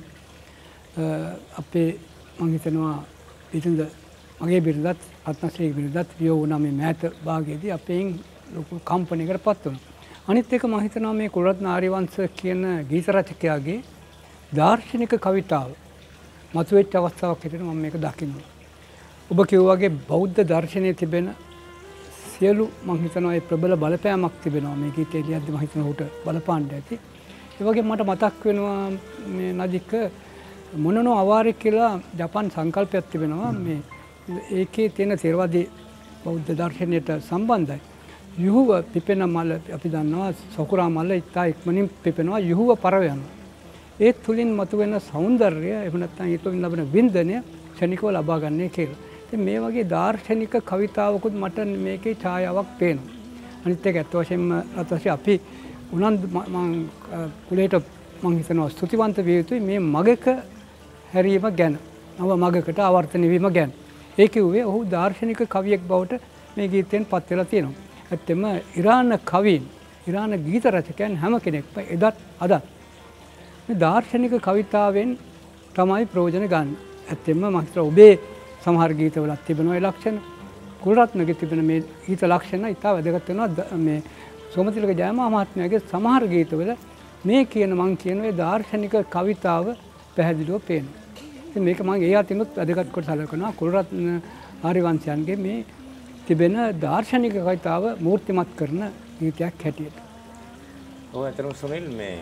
අපේ මම හිතනවා බිරිඳ මගේ බිරිඳත් රත්නශ්‍රීගේ බිරිඳත් වියෝ වුණා මේ මෑත භාගයේදී අපෙන් ලොකු කම්පනයකටපත් වුණා. අනිත් එක මම හිතනවා මේ කුලරත්න ආරිවංශ කියන ගීත රචකයාගේ දාර්ශනික කවිතාව මතුවෙච්ච අවස්ථාවක් හැටියට මම මේක දකිනවා. ඔබ කිව්වා වගේ බෞද්ධ දර්ශනයේ තිබෙන සියලු මම හිතනවා ඒ ප්‍රබල බලපෑමක් තිබෙනවා මේ ගීතය ලියද්දී මම හිතනවා උට බලපාන්න ඇති. ඒ වගේ මට මතක් වෙනවා මේ නදික මොනනෝ අවාරේ කියලා ජපාන් සංකල්පයක් තිබෙනවා මේ ඒකේ තියෙන තේරවාදී බෞද්ධ දර්ශනයට සම්බන්ධයි. යුහුව පිපෙන මල අපි දන්නවා සකුරා මල ඉතා ඉක්මනින් පිපෙනවා යුහුව පරව යනවා. ඒ තුලින් මතුවෙන సౌందර්යය එහෙම නැත්නම් ඒ තුලින් ලැබෙන වින්දනය ක්ෂණිකව ලබා ගන්නයි කියලා. ඉතින් මේ වගේ දාර්ශනික කවිතාවකුත් මට මේකේ ඡායාවක් පේනවා. අනිත් එක ඇත්ත වශයෙන්ම අතවශ්‍ය අපි උනන්දු මම කුලේට මම හිතනවා ස්තුතිවන්ත විය යුතුයි මේ මගක හැරීම ගැන. නව මගකට ආවර්තන වීම ගැන. ඒ කිව්වේ ඔහු දාර්ශනික කවියෙක් බවට මේ ගීතයෙන් පත් වෙලා තියෙනවා. ඇත්තම ඉරාන කවීන්, ඉරාන ගීත රචකයන් හැම කෙනෙක්ම එදත් අදත් මේ දාර්ශනික කවිතාවෙන් තමයි ප්‍රයෝජන ගන්න. ඇත්තම මම හිතනවා ඔබේ සමහර ගීතවලත් තිබෙනවා ඒ ලක්ෂණ. කුලරත්නගේ තිබෙන මේ ගීත ලක්ෂණ ඉතා වැදගත් වෙනවා මේ සෝමතිලක ජයමා මහත්මයාගේ සමහර ගීතවල මේ කියන මං කියන ඒ දාර්ශනික කවිතාව පැහැදිලිව පේනවා. ඉතින් මේක මම ඒ අතිනුත් වැදගත් කොට සැලකනවා කුලරත්න ආරිවංශයන්ගේ මේ තිබෙන දාර්ශනික කවිතාව මූර්තිමත් කරන ගීතයක් හැටියට. ඔව් අතරම සුනිල් මේ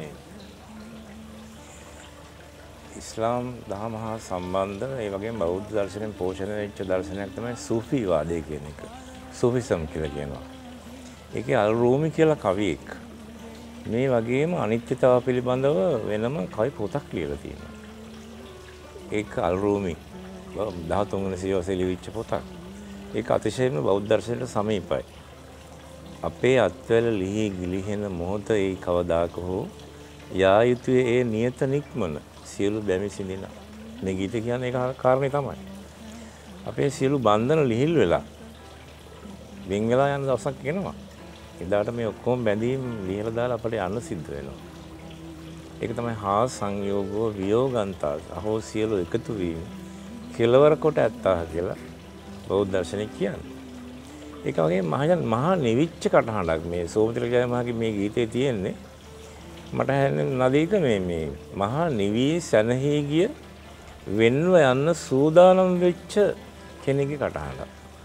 ඉස්ලාම් දහම හා සම්බන්ධ ඒ වගේම බෞද්ධ දර්ශනයෙන් පෝෂණය වෙච්ච දර්ශනයක් තමයි සූෆි වාදය කියන එක. සූෆිසම් කියලා කියනවා. ඒකේ අල් රූමි කියලා කවියෙක් මේ වගේම අනිත්‍යතාව පිළිබඳව වෙනම කවි පොතක් ලියලා තියෙනවා. ඒක අල් රූමි 13 වෙනි සියවසේ ලියවිච්ච පොතක්. ඒක අතිශයින්ම බෞද්ධ දර්ශනයට සමීපයි. අපේ අත්වැල ලිහි ගිලිහෙන මොහොත ඒ කවදාක හෝ යා යුතුයේ ඒ නියත නික්මන සියලු බැමි සිඳින. මේ ගීත කියන්නේ ඒක කාරණේ තමයි. අපේ සියලු බන්ධන ලිහිල් වෙලා වෙන් වෙලා යන දවසක් එනවා. එදාට මේ ඔක්කොම බැඳීම් ලියලා දාලා අපිට යන්න සිද්ධ වෙනවා. ඒක තමයි හා සංයෝගෝ වියෝගන්තා අහෝ සියලු එකතු වීම කෙලවර කොට ඇත්තා කියලා බෞද්ධ දර්ශනය කියන්නේ. ඒක වගේ මහා නිවිච්ච කටහඬක් මේ සෝමතිලක ජයමහගේ මේ ගීතේ තියෙන්නේ. මට හැන්නේ නදීක මේ මහා නිවී සැනහී ගිය වෙන්ව යන්න සූදානම් වෙච්ච කෙනෙකුගේ කටහඬක්.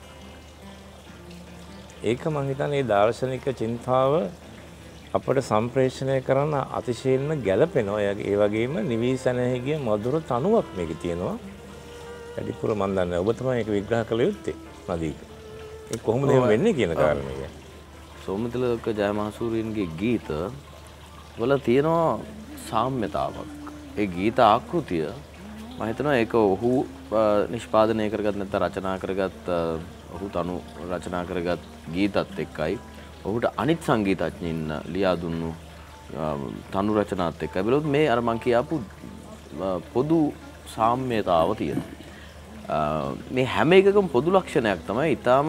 ඒක මම හිතන්නේ මේ දාර්ශනික චින්තාව අපට සම්ප්‍රේෂණය කරන අතිශයින්ම ගැළපෙනවා. ඒ වගේම නිවී සැනහී ගිය මధుර තනුවක් මේකේ තියෙනවා. වැඩිපුර මම දන්නේ ඔබ තමයි ඒක විග්‍රහ කළ යුත්තේ නදීක. ඒ කොහොමද එහෙම වෙන්නේ කියන කාරණේ. සෝමතිලක ජයමහසූරියන්ගේ ගීත වල තියෙනවා සාම්‍යතාවක්. ඒ ගීත ආකෘතිය මම හිතනවා ඒක ඔහු නිෂ්පාදනය කරගත් නැත්නම් රචනා කරගත් ඔහු තනු රචනා කරගත් ගීතත් එක්කයි ඔහුට අනිත් සංගීතඥයින් ලියා දුන්නු තනු රචනාත් එක්කයි බලුවොත් මේ අර මං කියාපු පොදු සාම්‍යතාව තියෙනවා. මේ හැම එකකම පොදු ලක්ෂණයක් තමයි ඊටාම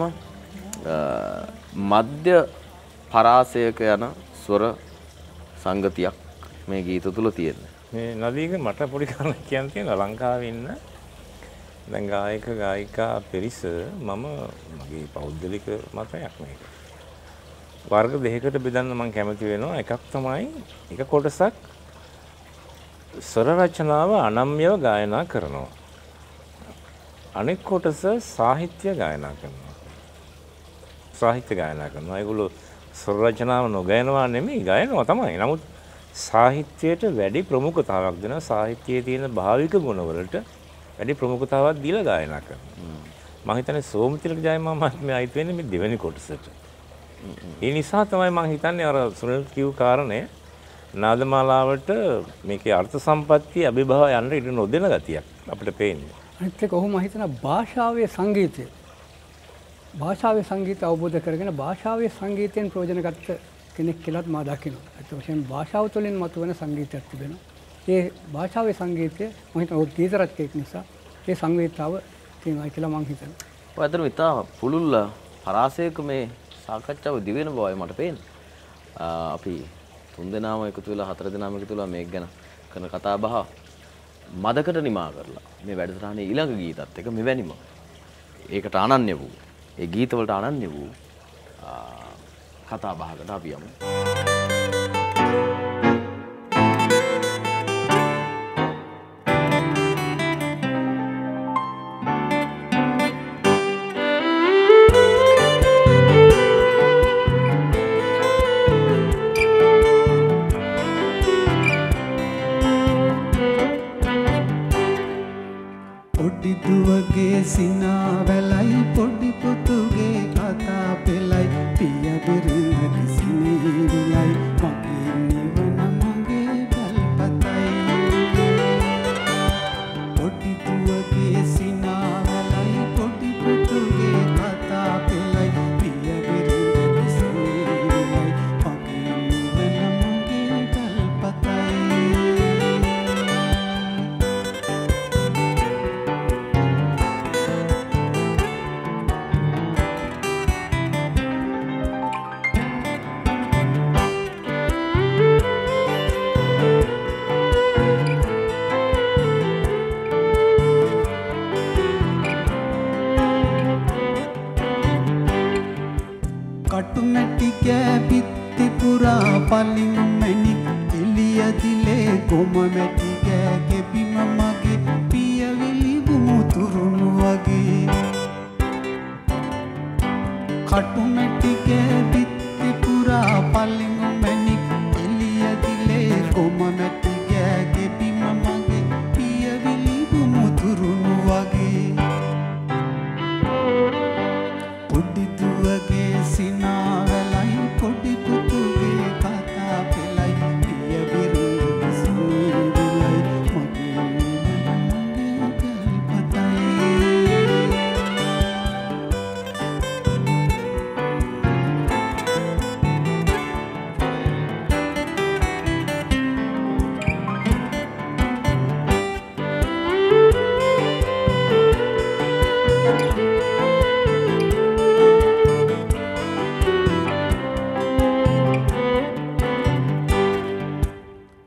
මධ්‍ය පරාසයක යන ස්වර සංගතියක් මේ ගීත තුල තියෙනවා. මේ නදීක මට පොඩි කාරණයක් කියන්න තියෙනවා. ලංකාවේ ඉන්න දැන් ගායක ගායිකා පිරිස මම මගේ පෞද්ගලික මතයක් මේක. වර්ග දෙකකට බෙදන්න මම කැමති වෙනවා. එකක් තමයි එක කොටසක් ස්වර රචනාව අනම්‍යව ගායනා කරනවා. අනෙක් කොටස සාහිත්‍ය ගායනා කරනවා. සාහිත්‍ය ගායනා කරනවා. ඒගොල්ලෝ ස්වර රචනාව නොගයනවා නෙමෙයි ගයනවා තමයි. නමුත් සාහිත්‍යයට වැඩි ප්‍රමුඛතාවක් දෙනවා. සාහිත්‍යයේ තියෙන භාවික ගුණවලට වැඩි ප්‍රමුඛතාවක් දීලා ගායනා කරනවා. මම හිතන්නේ සෝමතිලක ජයමහත්මයා අයිති වෙන්නේ මේ දෙවෙනි කොටසට. ඒ නිසා තමයි මම හිතන්නේ අර සුනිල් කිව් කාරණය නාදමාලාවට මේකේ අර්ථ සම්පත්තිය අභිභව යන්න ඉඩ නොදෙන ගතියක් අපිට පේන්නේ. අනිත් එක ඔහු මම හිතනවා භාෂාවේ සංගීතය. භාෂාවේ සංගීතය අවබෝධ කරගෙන භාෂාවේ සංගීතයෙන් ප්‍රයෝජන ගත්ත කෙනෙක් කියලාත් මම දකිනවා. ඒත් වශයෙන් භාෂාව තුළින් මතුවෙන සංගීතයක් තිබෙනවා. ඒ භාෂාවේ සංගීතය මම හිතනවා ඔහු ගීත රචකයෙක් නිසා ඒ සංවේදතාව තියෙනවා කියලා මම හිතනවා. ඔය අතර විතා පුළුල් පරාසයක මේ සාකච්ඡාව දිවෙන බවයි මට පේන්නේ. අපි 3 දෙනාම එකතු වෙලා 4 දෙනාම එකතු වෙලා මේක ගැන කරන කතා බහ මදකට නිමා කරලා මේ වැඩසටහනේ ඊළඟ ගීතත් එක මෙවැනිම ඒකට අනන්‍ය වූ ඒ ගීතවලට අනන්‍ය වූ කතා බහකට අපි යමු.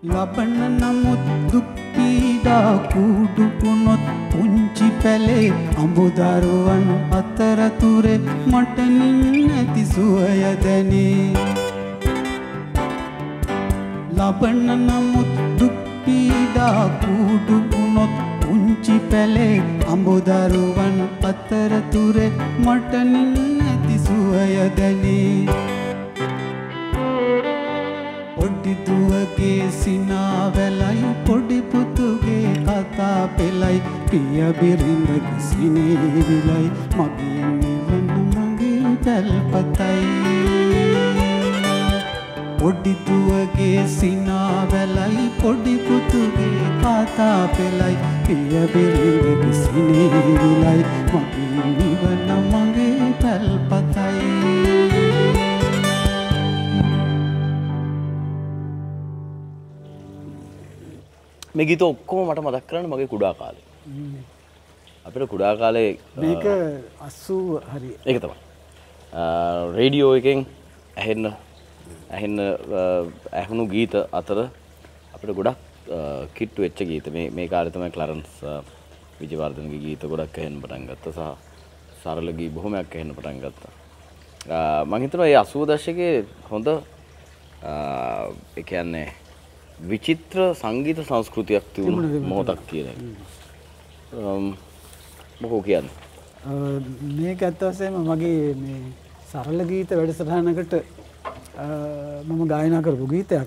ලබන නමුත් දුක් පීඩා කුඩු වුණොත් පුංචි පැලේ අඹදරුවන් අතරතුරේ මට නින්නැති සුවය දැනේ. ලබන නමුත් දුක් පීඩා කුඩු වුණොත් පුංචි පැලේ අඹදරුවන් අතරතුරේ මට නින්නැති සුවය දැනේ. පොඩි දුවගේ සිනාවැලයි පොඩි පුතුගේ කතා පෙළයි පිය බිරිඳගේ සිනේවිලයි මගේ නිවන මගේ පැල්පතයි. පොඩි දුවගේ සිනාවැලයි පොඩි පුතුගේ කතා පෙළයි පිය බිරිඳගේ සිනේවිලයි මගේ නිවන මගේ පැල්පතයි. මේ ගීත ඔක්කොම මට මතක් කරන්න මගේ කුඩා කාලේ. අපිට කුඩා කාලේ මේක 80 හරි. ඒක තමයි. රේඩියෝ එකෙන් ඇහුණු ගීත අතර අපිට ගොඩක් කිට්ටු වෙච්ච ගීත. මේ කාලේ තමයි ක්ලරන්ස් විජේවර්ධනගේ ගීත ගොඩක් ඇහෙන්න පටන් ගත්තා සහ සරල ගී බොහොමයක් ඇහෙන්න පටන් ගත්තා. මම හිතනවා මේ 80 දශකයේ හොඳ ඒ කියන්නේ විචිත්‍ර සංගීත සංස්කෘතියක් තිබුණු මොහොතක් කියන එක. මොකෝ කියන්නේ? මේක ඇත්ත වශයෙන්ම මගේ මේ සරල ගීත වැඩසටහනකට මම ගායනා කරපු ගීතයක්.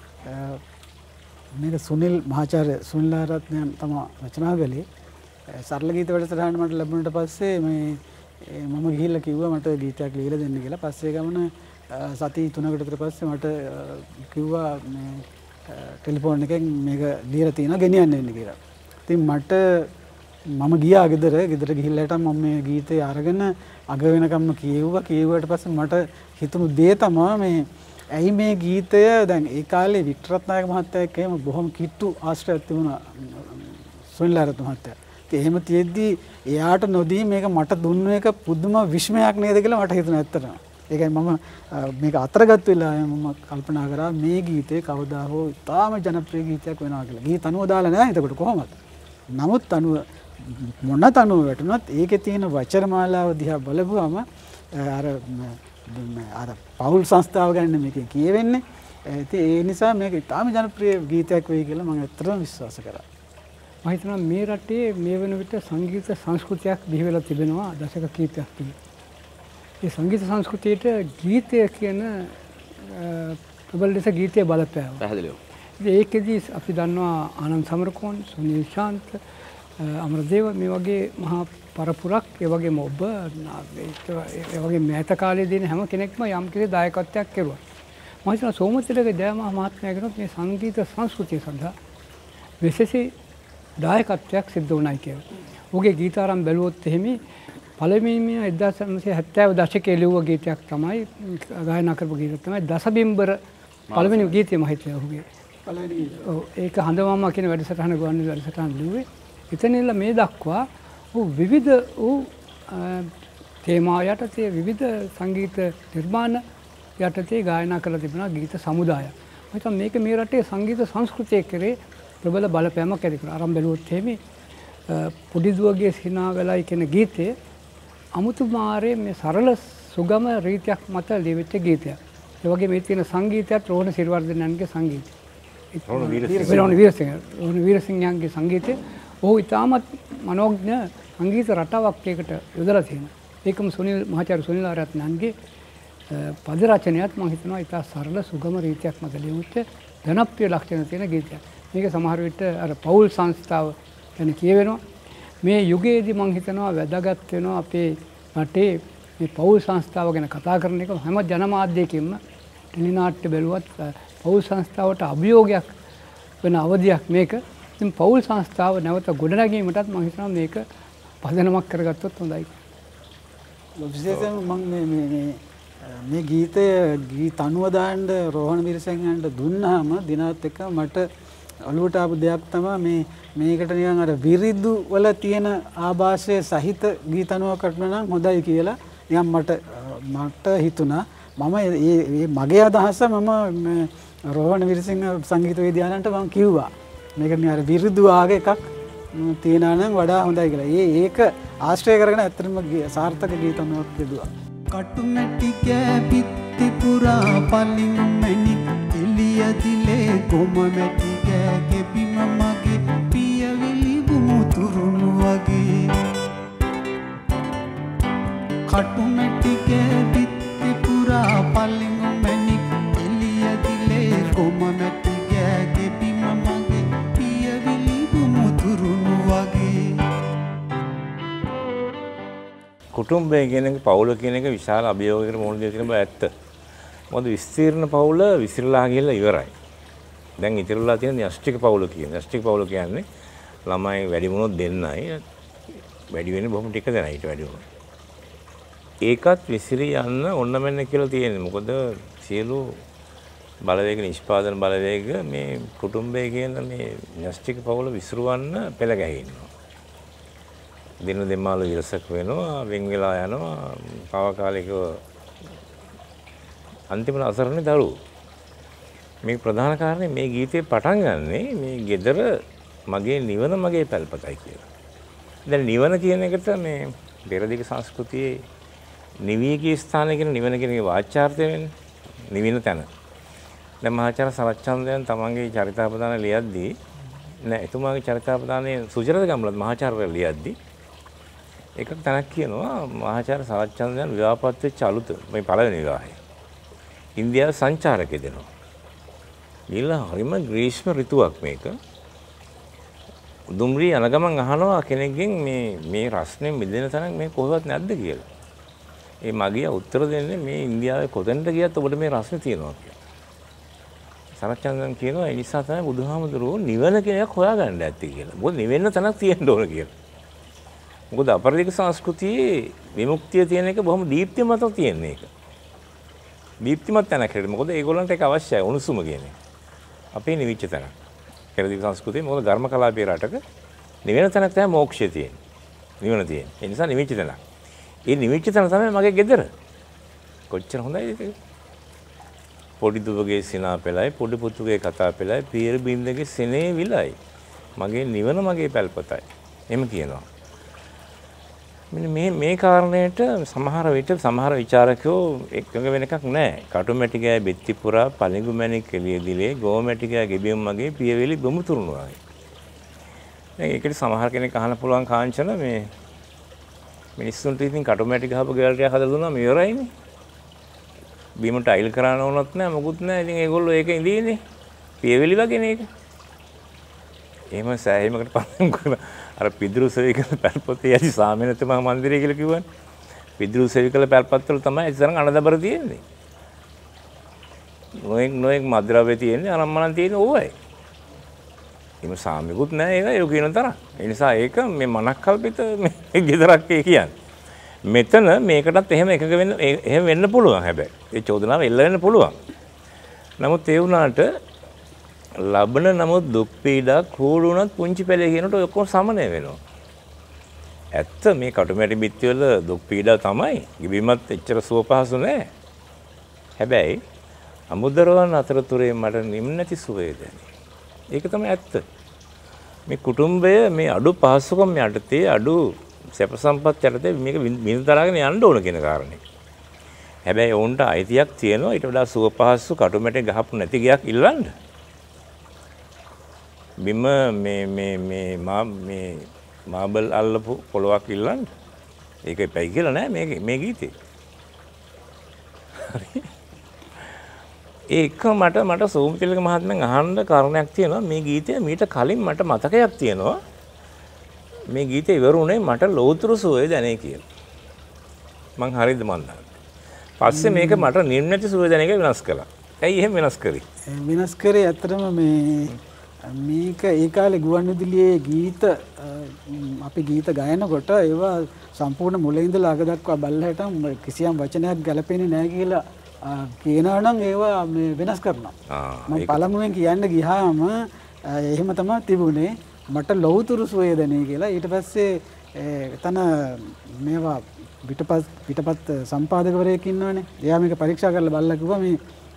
මේක සුනිල් මහාචාර්ය සුනිල් ආරත්නයන් තමයි රචනා කළේ. සරල ගීත වැඩසටහන මට ලැබුණට පස්සේ මම ගිහිල්ලා කිව්වා මට ගීතයක් ලියලා දෙන්න කියලා. පස්සේ ගමන සති 3කට විතර පස්සේ මට කිව්වා මේ ටෙලිෆෝන් එකෙන් මේක ලියලා තියෙනවා ගෙනියන්න එන්න කියලා. ඉතින් මම ගියා ගෙදර ගිහිල්ලාට මම මේ ගීතේ අරගෙන අග වෙනකම්ම කියෙව්වට පස්සේ මට හිතුණු දේ තමයි මේ ඇයි මේ ගීතය දැන් ඒ කාලේ වික්ටරත්නායක මහත්තයා එක්ක එහෙම බොහොම කිට්ටු ආශ්‍රයයක් තිබුණා සොයින්ලාරත් මහත්තයා. ඉතින් එහෙම තියෙද්දි එයාට නොදී මේක මට දුන්න එක පුදුම විශ්මයක් නේද කියලා මට හිතුණා ඇත්තටම. ඒකයි මම මේක අතරගත් වෙලා මම කල්පනා කරා මේ ගීතේ කවදා හෝ ඉතාම ජනප්‍රිය ගීතයක් වෙනවා කියලා. ගීත අනුව දාලා නැහැ එතකොට කොහොමද? නමුත් අනුව මොන තනුව වැටුණත් ඒකේ තියෙන වචන මාලාව දිහා බලපුවම අර පෞල් සංස්ථාව ගැන මේකේ කියවෙන්නේ. ඉතින් ඒ නිසා මේක ඉතාම ජනප්‍රිය ගීතයක් වෙයි කියලා මම ඇත්තටම විශ්වාස කරා. මම හිතනවා මේ රටේ මේ වෙන විට සංගීත සංස්කෘතියක් බිහි වෙලා තිබෙනවා දශක කිහිපයක් තුළ. ඒ සංගීත සංස්කෘතියට ගීතය කියන ප්‍රබල ලෙස ගීතය බලපෑව. පැහැදිලිව. ඒකෙදී අපි දන්නවා ආනන්ද සමරකෝන්, සුනිල් ශාන්ත, අමරදේව මේ වගේ මහා පරපුරක් ඒ වගේම ඔබ ඒ වගේ මෑත කාලයේ දින හැම කෙනෙක්ම යම් කිසි දායකත්වයක් කෙරුවා. මම හිතනවා සෝමතිලක ජයමහා මහත්මයා කියනොත් මේ සංගීත සංස්කෘතිය සඳහා විශේෂ දායකත්වයක් සිද්ධ වුණයි කියලා. ඔහුගේ ගීතාරම් බැලුවොත් එහෙම පළවෙනිම 1970 දශකයේ ලියුව ගීතයක් තමයි ගායනා කරපු ගීතයක් තමයි දසබිම්බර පළවෙනි ගීතය මම හිතුවා ඔහුගේ. පළවෙනි ගීතය. ඔව් ඒක හඳමාමා කියන වැඩසටහන ගුවන් වැඩසටහන ලිව්වේ. එතනින්ලා මේ දක්වා ඔහු විවිධ තේමා යටතේ විවිධ සංගීත නිර්මාණ යටතේ ගායනා කරලා තිබෙනවා ගීත සමුදායක්. මම හිතනවා මේක මේ රටේ සංගීත සංස්කෘතිය කෙරේ ප්‍රබල බලපෑමක් ඇති කරනවා. අරන් බැලුවොත් එහෙම පොඩි දුවගේ සිනාවැලයි කියන ගීතේ අමුතුමාරේ මේ සරල සුගම රීතියක් මත ලියවිච්ච ගීතයක්. ඒ වගේ මේ තියෙන සංගීතයත් රෝහණ සිරිවර්ධනයන්ගේ සංගීතය. රෝහණ වීරසිංහයන්ගේ සංගීතය ඔහු ඉතාමත් මනෝඥ සංගීත රටාවක් ඒකට යොදලා තියෙනවා. ඒකම සුනිල් මහාචාර්ය සුනිල් ආරත්නන්ගේ පද රචනයත් මම හිතනවා ඉතා සරල සුගම රීතියක් මත ලියවිච්ච ජනප්‍රිය ලක්ෂණ තියෙන ගීතයක්. මේක සමහර විට අර පෞල් සංස්ථාව ගැන කියවෙනවා. මේ යුගයේදී මම හිතනවා වැදගත් වෙනවා අපේ රටේ මේ පෞල් සංස්ථාව ගැන කතා කරන එක හැම ජනමාධ්‍යයකින්ම ටෙලිනාට්‍ය බැලුවත් පෞල් සංස්ථාවට අභියෝගයක් වෙන අවධියක් මේක. ඉතින් පෞල් සංස්ථාව නැවත ගොඩනැගීමටත් මම හිතනවා මේක පදනමක් කරගත්තොත් හොඳයි. විශේෂයෙන්ම මම මේ ගීතය ගීත අනුව දාන්න රෝහණ වීරසිංහයන්ට දුන්නාම දිනවත් එක මට ඔළුවට ආපු දෙයක් තමයි මේකට නිකන් අර විරිදු වල තියෙන ආభాෂය සහිත ගීත අනුවකට නම් හොඳයි කියලා නිකන් මට හිතුණා. මම මේ මගේ අදහස මම රෝහණ විරසිංහ සංගීත විද්‍යාලයට මම කිව්වා මේක නිකන් විරුද්ධ ආග එකක් තියනවා නම් වඩා හොඳයි කියලා. ඒක ආශ්‍රය කරගෙන ඇත්තටම සාර්ථක ගීතමක් දෙදුවා. කටුමැටි කෑපිත්ති පුරා පලින් මැණික් එළිය දිලේ ගොම මැටි කෑ ගෙබිම මගේ පියවිලි බුමුතුරුණු වගේ. කටුමැටි කෑපිත්ති පුරා පලින් මැණික් එළිය දිලේ ගොම මැටි කෑ ගෙබිම මගේ පියවිලි බුමුතුරුණු වගේ. කුටුම්බය කියන එක පවුල කියන එක විශාල අභියෝගයකට මුහුණ දෙන බව ඇත්ත. මොකද විස්තීර්ණ පවුල විසිරලා ගිහලා ඉවරයි. දැන් ඉතිරලා තියෙන න්‍යෂ්ටික පවුල කියන්නේ. න්‍යෂ්ටික පවුල කියන්නේ ළමයි වැඩි වුණොත් දෙන්නයි. වැඩි වෙන්නේ බොහොම ටික දෙනයි ඊට වැඩි වුණොත්. ඒකත් විසිරී යන්න ඕන මෙන්න කියලා තියෙන්නේ. මොකද සියලු බලවේග නිෂ්පාදන බලවේග මේ කුටුම්බය කියන මේ න්‍යෂ්ටික පවුල විසිරවන්න පෙළ ගැහිනවා. දින දෙමාළු ඉරසක් වෙනවා, වෙන් වෙලා යනවා, තාවකාලිකව අන්තිමට අසරණ දරුවෝ. මේ ප්‍රධාන කාරණේ මේ ගීතේ පටන් ගන්නෙ මේ gedara මගේ නිවන මගේ පැල්පතයි කියලා. දැන් නිවන කියන එකට මේ පෙරදිග සංස්කෘතියේ නිවීගේ ස්ථානය කියන නිවන කියන එක වාචාර්ථය වෙන්නේ. නිවින තැන. දැන් මහාචාර්ය සරච්චන්ද්‍රයන් තමන්ගේ චරිතාපදාන ලියද්දී නෑ එතුමාගේ චරිතාපදානයේ සුජරද ගම්ලත් මහාචාර්යවරු ලියද්දී එකක් තැනක් කියනවා මහාචාර්ය සරච්චන්ද්‍රයන් විවාහපත් වෙච්ච අලුත මේ පළවෙනි විවාහය. ඉන්දියාවේ සංචාරකයෙක් දෙනවා. ගිහලා හරිම ග්‍රීෂ්ම ඍතුවක් මේක. දුම්රිය යන ගමන් අහනවා කෙනෙක්ගෙන් මේ රස්නේ මිදෙන තැනක් මේ කොහෙවත් නැද්ද කියලා. ඒ මගියා උත්තර දෙන්නේ මේ ඉන්දියාවේ කොතැනට ගියත් ඔබට මේ රස්නේ තියෙනවා කියලා. සරච්චන්ද්‍රයන් කියනවා ඒ නිසා තමයි බුදුහාමුදුරුවෝ නිවන කියන එකක් හොයාගන්න ඇත්තේ කියලා. මොකද නිවෙන්න තැනක් තියෙන්න ඕන කියලා. මොකද අපරිදික සංස්කෘතියේ විමුක්තිය තියෙන එක බොහොම දීප්තිමත් තියෙන එක. දීප්තිමත් තැනක් හැටියට. මොකද ඒගොල්ලන්ට ඒක අවශ්‍යයි උණුසුම කියන එක. අපේ නිවිච්ච තැනක්. පරිදික සංස්කෘතියේ මොකද ධර්ම කලාපයේ රටක නිවෙන තැනක් තමයි මොක්ෂය තියෙන්නේ. නිවන තියෙන්නේ. ඒ නිසා නිවිච්ච තැනක්. ඒ නිවිච්ච තැන තමයි මගේ ගෙදර. කොච්චර හොඳයිද ඒක? පොඩි දුවගේ සිනා පෙළයි, පොඩි පුතුගේ කතා පෙළයි, පියර බින්දගේ සෙනේ විලයි. මගේ නිවන මගේ පැල්පතයි. එහෙම කියනවා. මෙන්න මේ කාරණයට සමහර විට සමහර විචාරකයෝ එකඟ වෙන එකක් නැහැ. කටුමැටි ගෑ බෙත්ති පුරා පලිඟු මැණික් එළිය දිලේ ගෝමැටි ගෑ ගෙබියම් මගේ පියවිලි බොමුතුරුණු වගේ. දැන් ඒකට සමහර කෙනෙක් අහන්න පුළුවන් කාංචන මේ මිනිස්සුන්ට ඉතින් කටුමැටි ගහපු ගෙවල් ටික හදලා දුන්නා මෙවරයිනේ. බීම ටයිල් කරන්න ඕනත් නැහැ මොකුත් නැහැ. ඉතින් ඒගොල්ලෝ ඒක ඉඳීනේ. පියවිලි වගේනේ ඒක. එහෙම සෑහීමකට පස්සෙන් කරන අර පිදුරු සෙවිකල පැල්පතේ යටි සාමණේරතුමා මන්දිරය කියලා කිව්වනේ. පිදුරු සෙවිකල පැල්පත් වල තමයි ඉස්සරන් අනදබර තියෙන්නේ. නොඑක් මද්ද්‍රව්‍ය තියෙන්නේ අනම්මනම් තියෙන්නේ ඕවයි. එහෙම සාමිකුත් නැහැ ඒක කියන තරම්. ඒ නිසා ඒක මේ මනක්කල්පිත මේ ගෙදරක් කියන්නේ. මෙතන මේකටත් එහෙම එකක වෙන්න එහෙම වෙන්න පුළුවන් හැබැයි. ඒ චෝදනාව එල්ල වෙන්න පුළුවන්. නමුත් ඒ වුණාට ලබන නමුත් දුක් පීඩා කූඩු වුණත් පුංචි පැලේ කියනට ඔක්කොම සමනය වෙනවා. ඇත්ත මේ කටුමැටි බිත්ති වල දුක් පීඩා තමයි. ගිබීමත් එච්චර සුව පහසු නෑ. හැබැයි අමුදරුවන් අතරතුරේ මට නිම් නැති සුවය දැනේ. ඒක තමයි ඇත්ත. මේ කුටුම්බය මේ අඩු පහසුකම් යටතේ අඩු සැප සම්පත් යටතේ මේක විඳතරගෙන යන්න ඕන කියන කාරණේ. හැබැයි ඔවුන්ට අයිතියක් තියෙනවා ඊට වඩා සුව පහසු කටුමැටි ගහපු නැති ගයක් ඉල්ලන්න. බිම මේ මාබල් අල්ලපු පොලොවක් ඉල්ලන්න. ඒක එපයි කියලා නෑ මේ ගීතේ. හරි. ඒක මට සෝමතිලක මහත්මයන් අහන්න කාරණයක් තියෙනවා මේ ගීතය මීට කලින් මට මතකයක් තියෙනවා. මේ ගීතේ ඉවරුනේ මට ලෝතුරු සුවය දැනේ කියලා. මං හරියද මන්ද? පස්සේ මේක මට නිර්ණිත සුවය දැන එක වෙනස් කළා. ඇයි එහෙම වෙනස් කරේ? වෙනස් කරේ ඇත්තටම මේක ඒ කාලේ ගුවන්විදුලියේ ගීත අපි ගීත ගයනකොට ඒවා සම්පූර්ණ මුලින් ඉඳලා අග දක්වා බල්ලහැට කිසියම් වචනයක් ගැලපෙන්නේ නැහැ කියලා කියනවා නම් ඒවා මේ වෙනස් කරනවා. මම පළමුවෙන් කියන්න ගියාම එහෙම තමයි තිබුණේ. මට ලෞතුරු සුවය දැනේ කියලා. ඊට පස්සේ එතන මේවා පිටපත් සම්පාදකවරයෙක් ඉන්නවනේ. එයා මේක පරීක්ෂා කරලා බලලා කිව්වා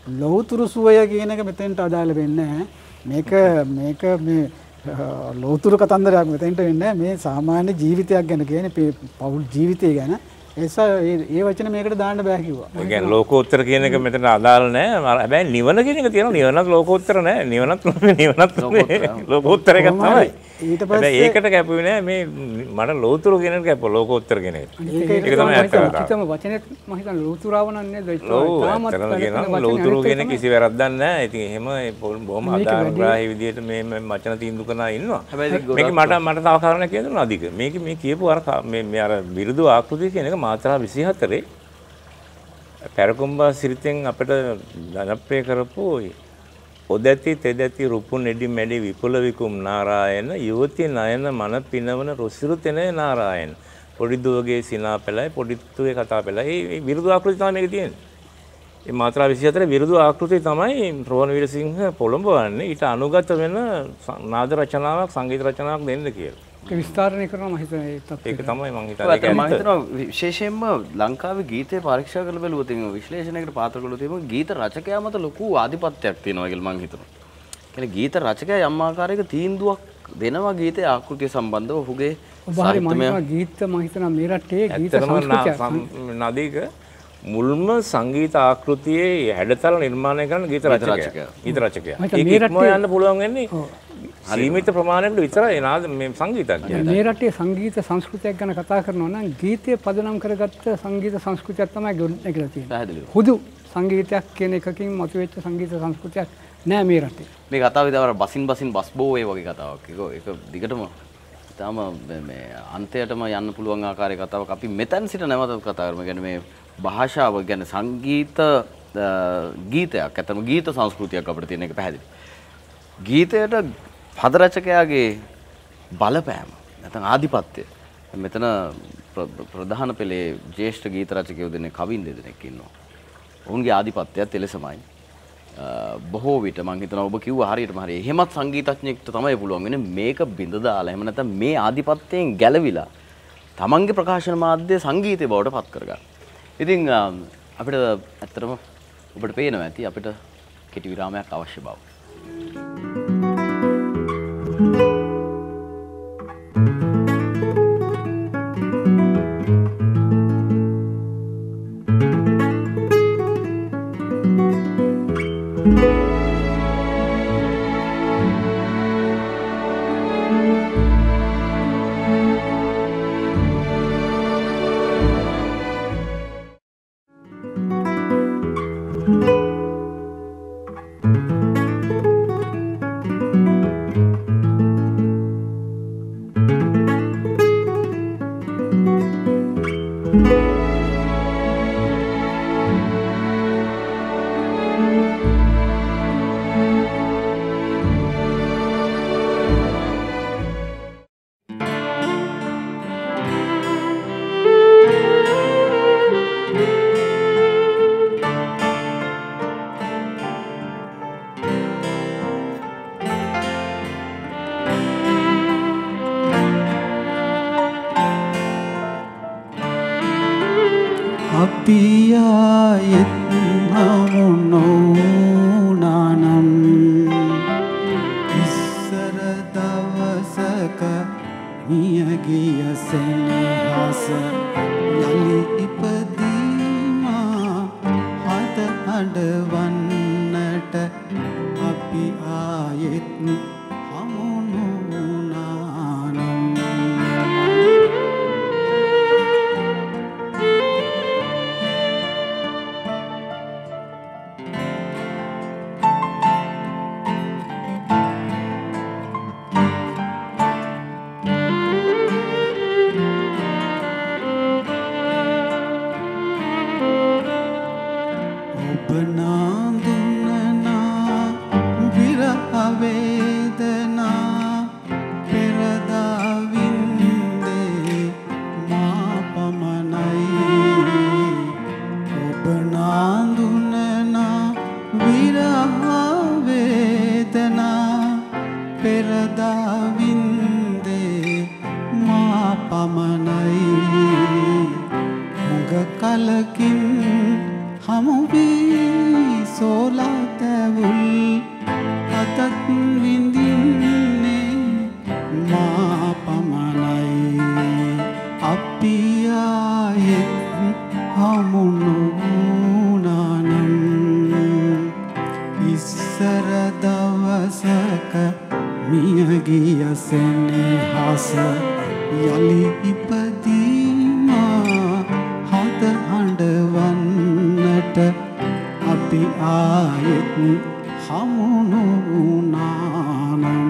ලෞතුරු සුවය කියන එක මෙතෙන්ට අදාළ වෙන්නේ නැහැ. මේක මේ ලෞතුරු කතන්දරයක් මෙතෙන්ට වෙන්නේ මේ සාමාන්‍ය ජීවිතයක් ගැන කියන්නේ පෞල් ජීවිතය ගැන. ඒසා ඒ වචන මේකට දාන්න බෑ කිව්වා. ඒ කියන්නේ ලෝකෝත්තර කියන එක මෙතන අදාළ නැහැ. හැබැයි නිවන කියන එක තියෙනවා. නිවනත් ලෝකෝත්තර නැහැ. නිවනත් ලෝකෝත්තර එකක් තමයි. ඊට පස්සේ ඒකට කැපුවේ නෑ මේ මට ලෝතුරු කියන එක කැපුවා ලෝකෝත්තර කියන එක. ඒක තමයි ඇත්තම වචනේ මම හිතන්නේ ලෝතුරාව නන්නේ නේද? ලෝතුරු කියන කිසි වැරද්දක් නැහැ. ඉතින් එහෙම බොහොම අදාළග්‍රාහී විදියට මේ වචන තීන්දුව කරනා ඉන්නවා. මේක මට තව කාරණයක් කියන්න අධික. මේ කියපු අර මේ අර විරුදු ආකෘතිය කියන එක මාත්‍රා 24 පැරකුම්බා සිරිතෙන් අපිට ජනප්‍රිය කරපු ඔදැති තෙදැති රුපු නෙඩි මැඩි විපුල විකුම් නාරායන යුවති නයන මන පිනවන රුසිරු තෙනේ නාරායන පොඩි දුවගේ සිනා පෙළයි පොඩි තුවේ කතා පෙළයි මේ විරුදු ආකෘතිය තමයි මේක තියෙන්නේ. මේ මාත්‍රා 24 විරුදු ආකෘතිය තමයි රෝහණ වීරසිංහ පොළඹවන්නේ ඊට අනුගත වෙන නාද රචනාවක් සංගීත රචනාවක් දෙන්න කියලා. ඒක විස්තරණය කරනවා මම හිතන්නේ ඒක තමයි මම හිතන්නේ. මම හිතනවා විශේෂයෙන්ම ලංකාවේ ගීතේ පරීක්ෂා කරලා බැලුවොත් විශ්ලේෂණයකට පාත්‍ර කළොත් එහෙම ගීත රචකයා මත ලොකු ආධිපත්‍යයක් තියෙනවා කියලා මම හිතනවා. කියන්නේ ගීත රචකයා යම් ආකාරයක තීන්දුවක් දෙනවා ගීතේ ආකෘතිය සම්බන්ධව ඔහුගේ සාහිත්‍යමය ගීත මම හිතනවා මේ රටේ ගීත සංස්කෘතිය නදීක මුල්ම සංගීත ආකෘතියේ හැඩතල නිර්මාණය කරන ගීත රචකයා. ඒක ඉක්මව යන්න පුළුවන් වෙන්නේ සීමිත ප්‍රමාණයකට විතරයි නාද මේ සංගීතඥයා. මේ රටේ සංගීත සංස්කෘතියක් ගැන කතා කරනවා නම් ගීතය පදනම් කරගත්ත සංගීත සංස්කෘතියක් තමයි ගොඩනැගිලා තියෙන්නේ. හුදු සංගීතයක් කියන එකකින් මතුවෙච්ච සංගීත සංස්කෘතියක් නෑ මේ රටේ. මේ කතාව විතර බසින් බස් බෝ ඒ වගේ කතාවක්. ඒක දිගටම තාම මේ අන්තයටම යන්න පුළුවන් ආකාරයක කතාවක්. අපි මෙතන සිට නැවතත් කතා කරමු. කියන්නේ මේ භාෂාව ගැන සංගීත ගීතයක් ඇත්තම ගීත සංස්කෘතියක් අපිට තියෙන එක පැහැදිලි. ගීතයට පද රචකයාගේ බලපෑම නැත්නම් ආධිපත්‍ය මෙතන ප්‍රධාන පෙළේ ජ්‍යෙෂ්ඨ ගීත රචකයෝ දෙනෙක් කවින් දෙදෙනෙක් ඉන්නවා. ඔවුන්ගේ ආධිපත්‍යයත් එලෙසමයි. බොහෝ විට මම හිතනවා ඔබ කිව්වා හරියටම හරි. එහෙමත් සංගීතඥයෙක්ට තමයි පුළුවන් වෙන්නේ මේක බිඳ දාලා එහෙම නැත්නම් මේ ආධිපත්‍යයෙන් ගැලවිලා තමන්ගේ ප්‍රකාශන මාධ්‍ය සංගීතය බවට පත් කරගන්න. ඉතින් අපිට ඇත්තටම ඔබට පේනවා ඇති අපිට කෙටි විරාමයක් අවශ්‍ය බව. සෝලා තැවුල් අතත් විඳින්නේ මා පමණයි අපි ආයෙත් හමු නොවුනානම් ඉස්සර දවසක මියගිය සෙනෙහස යලි ඉපදීමා හද හඬවන්නට අපි ආයෙත් හමු නොවුනානම්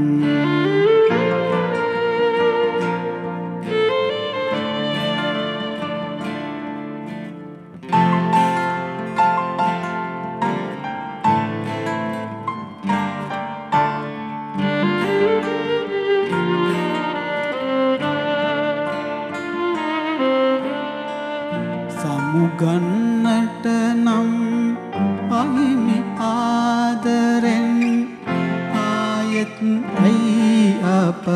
ගන්නට නම් අහිමි ආදරෙන් ආයෙත් ඇයි අප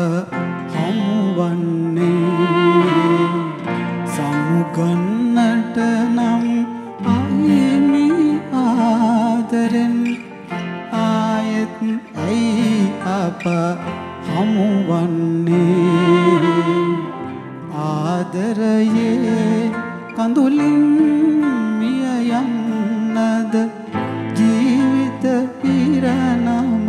හමුවන්නේ සමුගන්නට නම් අහිමි ආදරෙන් ආයෙත් ඇයි අප හමුවන්නේ ආදරයේ කඳුලින් මිය යන්නද ජීවිත ඉරණම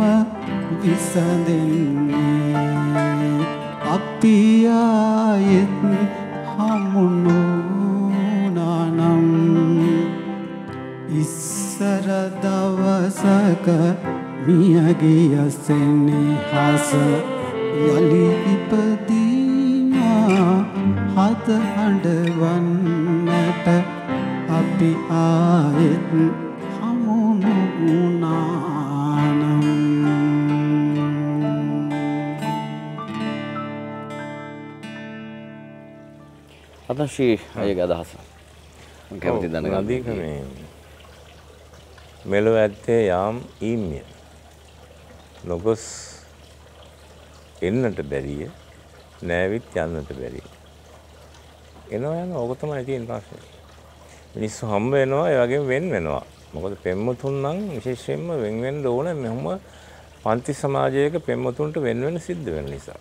විසඳෙන්නේ අපි ආයෙත් හමු නොවුනානම් ඉස්සර දවසක මියගිය සෙනෙහස යලි ඉපදීමා හද හඬවන්නට අපි ආයෙත් හමු නොවුනානම් අතශී අයගේ අදහස කැමති දැනගන්න. මෙලොව ඇත්තේ යාම් ඊම්ය නොගොස් එන්නට බැරිය නෑවිත් යන්නට බැරිය එනවා යන ඕක තමයි තියෙන ප්‍රශ්නේ. මිනිස්සු හම්බ වෙනවා ඒ වගේම වෙන් වෙනවා. මොකද පෙම්වතුන් නම් විශේෂයෙන්ම වෙන් වෙන්න ඕනේ මෙහෙම පන්ති සමාජයක පෙම්වතුන්ට වෙන් වෙන්න සිද්ධ වෙන නිසා.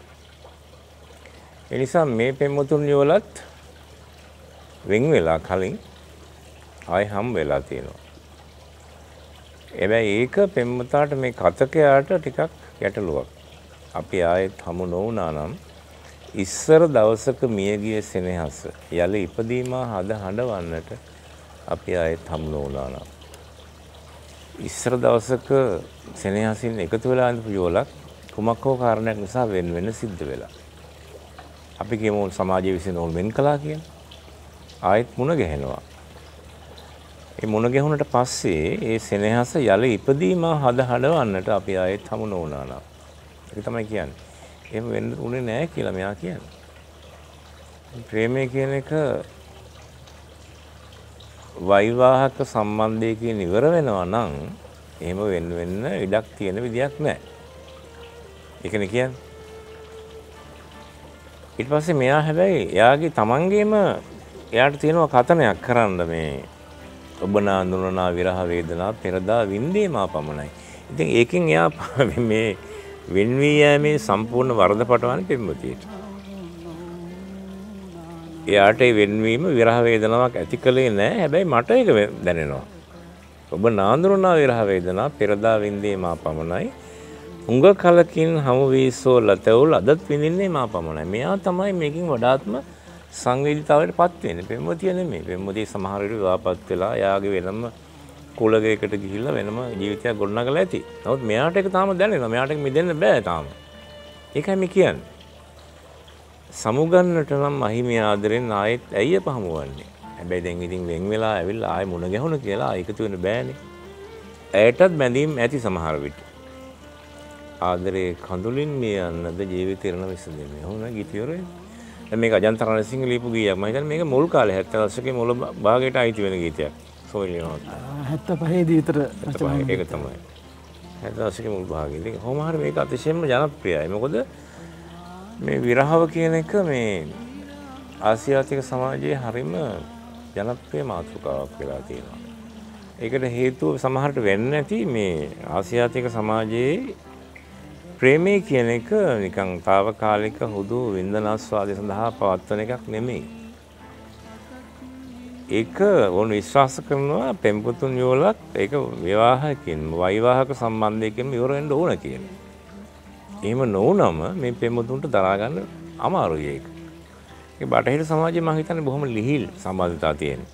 ඒ නිසා මේ පෙම්වතුන් වලත් වෙන් වෙලා කලින් ආයි හම්බ වෙලා තියෙනවා. හැබැයි ඒක පෙම්වතාට මේ කතකයාට ටිකක් ගැටලුවක්. අපි ආයෙත් හමු නොවුනා නම් ඉස්සර දවසක මියගිය සෙනෙහස යලි ඉපදීමා හද හඬවන්නට අපි ආයෙත් හමු නොවුනා නම් ඉස්සර දවසක සෙනෙහසින් එකතු වෙලා ඉඳපු යෝලක් කුමක් හෝ කාරණයක් නිසා වෙන වෙන සිද්ධ වෙලා අපි කියමු සමාජයේ විසින් ඕල් වෙන් කළා කියන ආයෙත් මුණ ගැහෙනවා. ඒ මුණ ගැහුණට පස්සේ ඒ සෙනෙහස යලි ඉපදීමා හද හඬවන්නට අපි ආයෙත් හමු නොවුනා නම් ඒක තමයි කියන්නේ. එහෙම වෙන්න උනේ නැහැ කියලා මෙයා කියන්නේ. ප්‍රේමය කියන එක වෛවාහක සම්බන්ධයකින් ඉවර වෙනවා නම් එහෙම වෙන්න ඉඩක් තියෙන විදියක් නැහැ. ඒකනේ කියන්නේ. ඊට පස්සේ මෙයා හැබැයි එයාගේ තමන්ගේම එයාට තියෙනවා කතනයක් කරන්න මේ ඔබ නාඳුනනා විරහ වේදනා පෙරදා වින්දේ මා පමණයි. ඉතින් ඒකෙන් එයා මේ වෙන්වී යෑමේ සම්පූර්ණ වරද පටවන්නේ පෙම්වතියට. එයාට ඒ වෙන්වීම විරහ වේදනාවක් ඇති කළේ නැහැ. හැබැයි මට ඒක දැනෙනවා. ඔබ නාඳුනනා විරහ වේදනා පෙරදා වින්දේ මා පමණයි. උඟ කලකින් හමු වීසෝ ලතවුල් අදත් විඳින්නේ මා පමණයි. මෙයා තමයි මේකෙන් වඩාත්ම සංවේදීතාවයටපත් වෙන්නේ. පෙම්වතිය නෙමෙයි. පෙම්වතිය සමහර විට විවාහපත් වෙලා යාගේ වෙනම කුලගයකට ගිහිල්ලා වෙනම ජීවිතයක් ගොඩනගලා ඇති. නමුත් මෙයාට ඒක තාම දැනෙනවා. මෙයාට ඒක මිදෙන්න බෑ තාම. ඒකයි මේ කියන්නේ. සමුගන්නට නම් අහිමි ආදරෙන් ආයෙත් ඇයි අපහමුවන්නේ? හැබැයි දැන් ඉතින් වෙන් වෙලා ඇවිල්ලා ආයෙ මුණ ගැහුණ කියලා එකතු වෙන්න බෑනේ. ඇයටත් බැඳීම් ඇති සමහර විට. ආදරේ කඳුලින් මිය යන්නද ජීවිතය ඉරණ විසඳෙන්නේ. හොන ගීතයරේ. දැන් මේක අජන්ත රණසිංහ ලියපු ගීයක්. මම හිතන්නේ මේක මුල් කාලේ 70 දශකයේ මුල භාගයට අයිති වෙන ගීතයක්. සෝයිලිනොත් 75 දී විතර රචනා ඒක තමයි 70 දශකයේ මුල් භාගයේ. ඉතින් කොහොම හරි මේක අතිශයින්ම ජනප්‍රියයි. මොකද මේ විරහව කියන එක මේ ආසියාතික සමාජයේ හරිම ජනප්‍රිය මාතෘකාවක් වෙලා තියෙනවා. ඒකට හේතුව සමහරට වෙන්නේ නැති මේ ආසියාතික සමාජයේ ප්‍රේමය කියන එක නිකන් తాවකාලික හුදු වින්දනාස්වාදය සඳහා පවත්වන එකක් නෙමෙයි. ඒක ඕන විශ්වාස කරනවා පෙම්පුතුන් යෝලක් ඒක විවාහකින් වෛවාහක සම්බන්ධයකින් ඉවර වෙන්න ඕන කියලා. එහෙම නොවුනම මේ පෙම්පුතුන්ට දරා ගන්න අමාරුයි ඒක. ඒ බටහිර සමාජයේ මම හිතන්නේ බොහොම ලිහිල් සම්බන්ධතා තියෙනවා.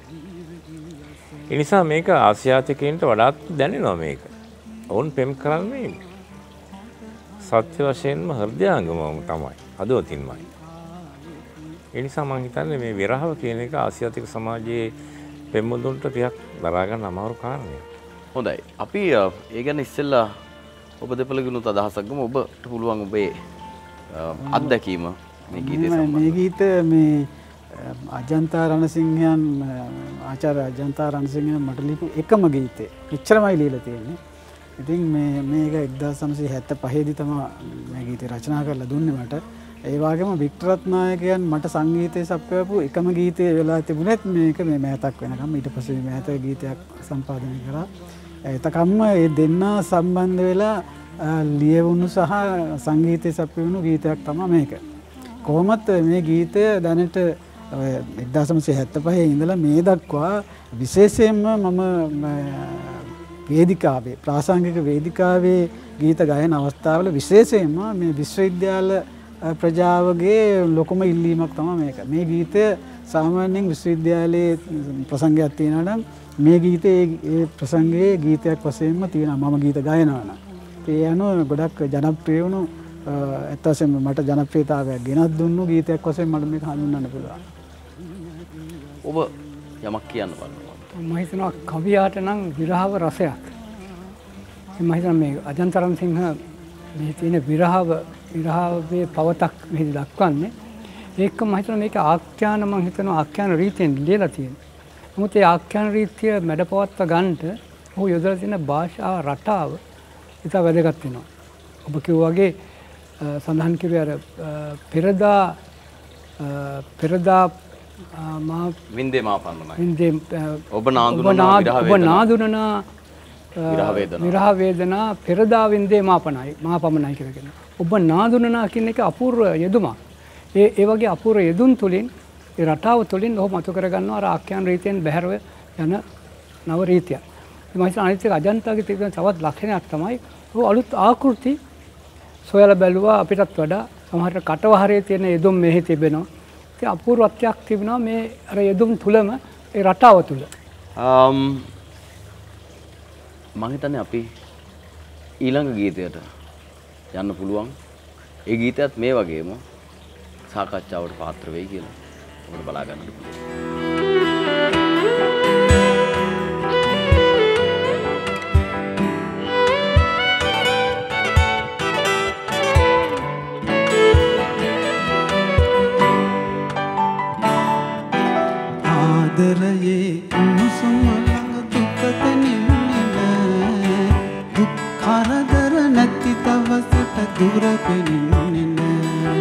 ඒ නිසා මේක ආසියාතිකයන්ට වඩාත් දැනෙනවා මේක. ඕන් පෙම් කරන්නේ සත්‍ය වශයෙන්ම හෘදයාංගමම තමයි. හදවතින්මයි. ඒ නිසා මම හිතන්නේ මේ විරහව කියන එක ආසියාතික සමාජයේ පෙම්වතුන්ට ටිකක් දරා ගන්න අමාරු කාරණයක්. හොඳයි. අපි ඒ ගැන ඉස්සෙල්ලා ඔබ දෙපළගෙනුත් අදහසක් ගමු. ඔබට පුළුවන් ඔබේ අත්දැකීම මේ ගීතේ සම්බන්ධව. මේ ගීතය මේ අජන්තා රණසිංහයන් ආචාර්ය අජන්තා රණසිංහයන් මට ලියපු එකම ගීතේ. එච්චරමයි ලියලා තියෙන්නේ. ඉතින් මේක 1975 දී තමයි මේ ගීතය රචනා කරලා දුන්නේ මට. ඒ වගේම වික්ටර් රත්නායකයන් මට සංගීතය සපයපු එකම ගීතය වෙලා තිබුණෙත් මේක මේ මෑතක් වෙනකම්. ඊට පස්සේ මෑත ගීතයක් සම්පාදනය කරා. එතකම්ම මේ දෙන්නා සම්බන්ධ වෙලා ලියවුණු සහ සංගීතය සපයවුණු ගීතයක් තමයි මේක. කොහොමත් මේ ගීතය දැනට 1975 ඉඳලා මේ දක්වා විශේෂයෙන්ම මම වේදිකාවේ ප්‍රාසංගික වේදිකාවේ ගීත ගායන අවස්ථාවල විශේෂයෙන්ම මේ විශ්වවිද්‍යාල ප්‍රජාවගේ ලොකුම ඉල්ලීමක් තමයි මේක. මේ ගීතය සාමාන්‍යයෙන් විශ්වවිද්‍යාලයේ ප්‍රසංගයක් තියෙනවා නම් මේ ගීතේ ඒ ප්‍රසංගයේ ගීතයක් වශයෙන්ම තියෙනවා මම ගීත ගායනවා නම්. ඒ අනුව ගොඩක් ජනප්‍රිය වුණු ඇත්ත වශයෙන්ම මට ජනප්‍රියතාවයක් ගෙනත් දුන්නු ගීතයක් වශයෙන් මට මේක හඳුන්වන්න පුළුවන්. ඔබ යමක් කියන්න බලන්න. මම හිතනවා කවියාට නම් විරහව රසයක්. මම හිතනවා මේ අජන්ත රණසිංහ මේ තියෙන විරහවේ පවතක් මෙහි දක්වන්නේ. ඒක මම හිතනවා මේක ආඛ්‍යාන මම හිතනවා ආඛ්‍යාන රීතියෙන් ලියලා තියෙනවා. නමුත් ඒ ආඛ්‍යාන රීතිය මැඩපවත්ව ගන්නට ඔහු යොදලා තියෙන භාෂා රටාව ඉතා වැදගත් වෙනවා. ඔබ කිව්වා වගේ සඳහන් කිරුවේ අර පෙරදා මා වින්දේ මාපන්නමයි. වින්දේ ඔබ නාඳුනනා විරහ වේදනා පෙරදා වින්දේ මාපමනයි කියලාගෙන. ඔබ නාඳුනනා කියන එක අපූර්ව යෙදුමක්. ඒ වගේ අපූර්ව යෙදුම් තුලින් ඒ රටාව තුලින් ඔහු මතු කරගන්නවා අර ආඛ්‍යාන රීතියෙන් බැහැරව යන නව රීතියක්. මම හිතන අනිත් එක අජන්තාගේ තිබෙන තවත් ලක්ෂණයක් තමයි ඔහු අලුත් ආකෘති සොයලා බැලුවා අපිටත් වඩා සමහරට කටවහරේ තියෙන යෙදුම් මෙහි තිබෙනවා. ඒ අපූර්වත්වයක් තිබෙනවා මේ අර යෙදුම් තුලම ඒ රටාව තුල. මම හිතන්නේ අපි ඊළඟ ගීතයට යන්න පුළුවන්. ඒ ගීතයත් මේ වගේම සාකච්ඡාවට පාත්‍ර වෙයි කියලා ඔබට බලා ගන්නට පුළුවන්. ආදරයේ උණුසුම ළඟ දුකද නිවෙන්නේ දුක් කරදර නැති දවසට දුර පෙනෙන්නේ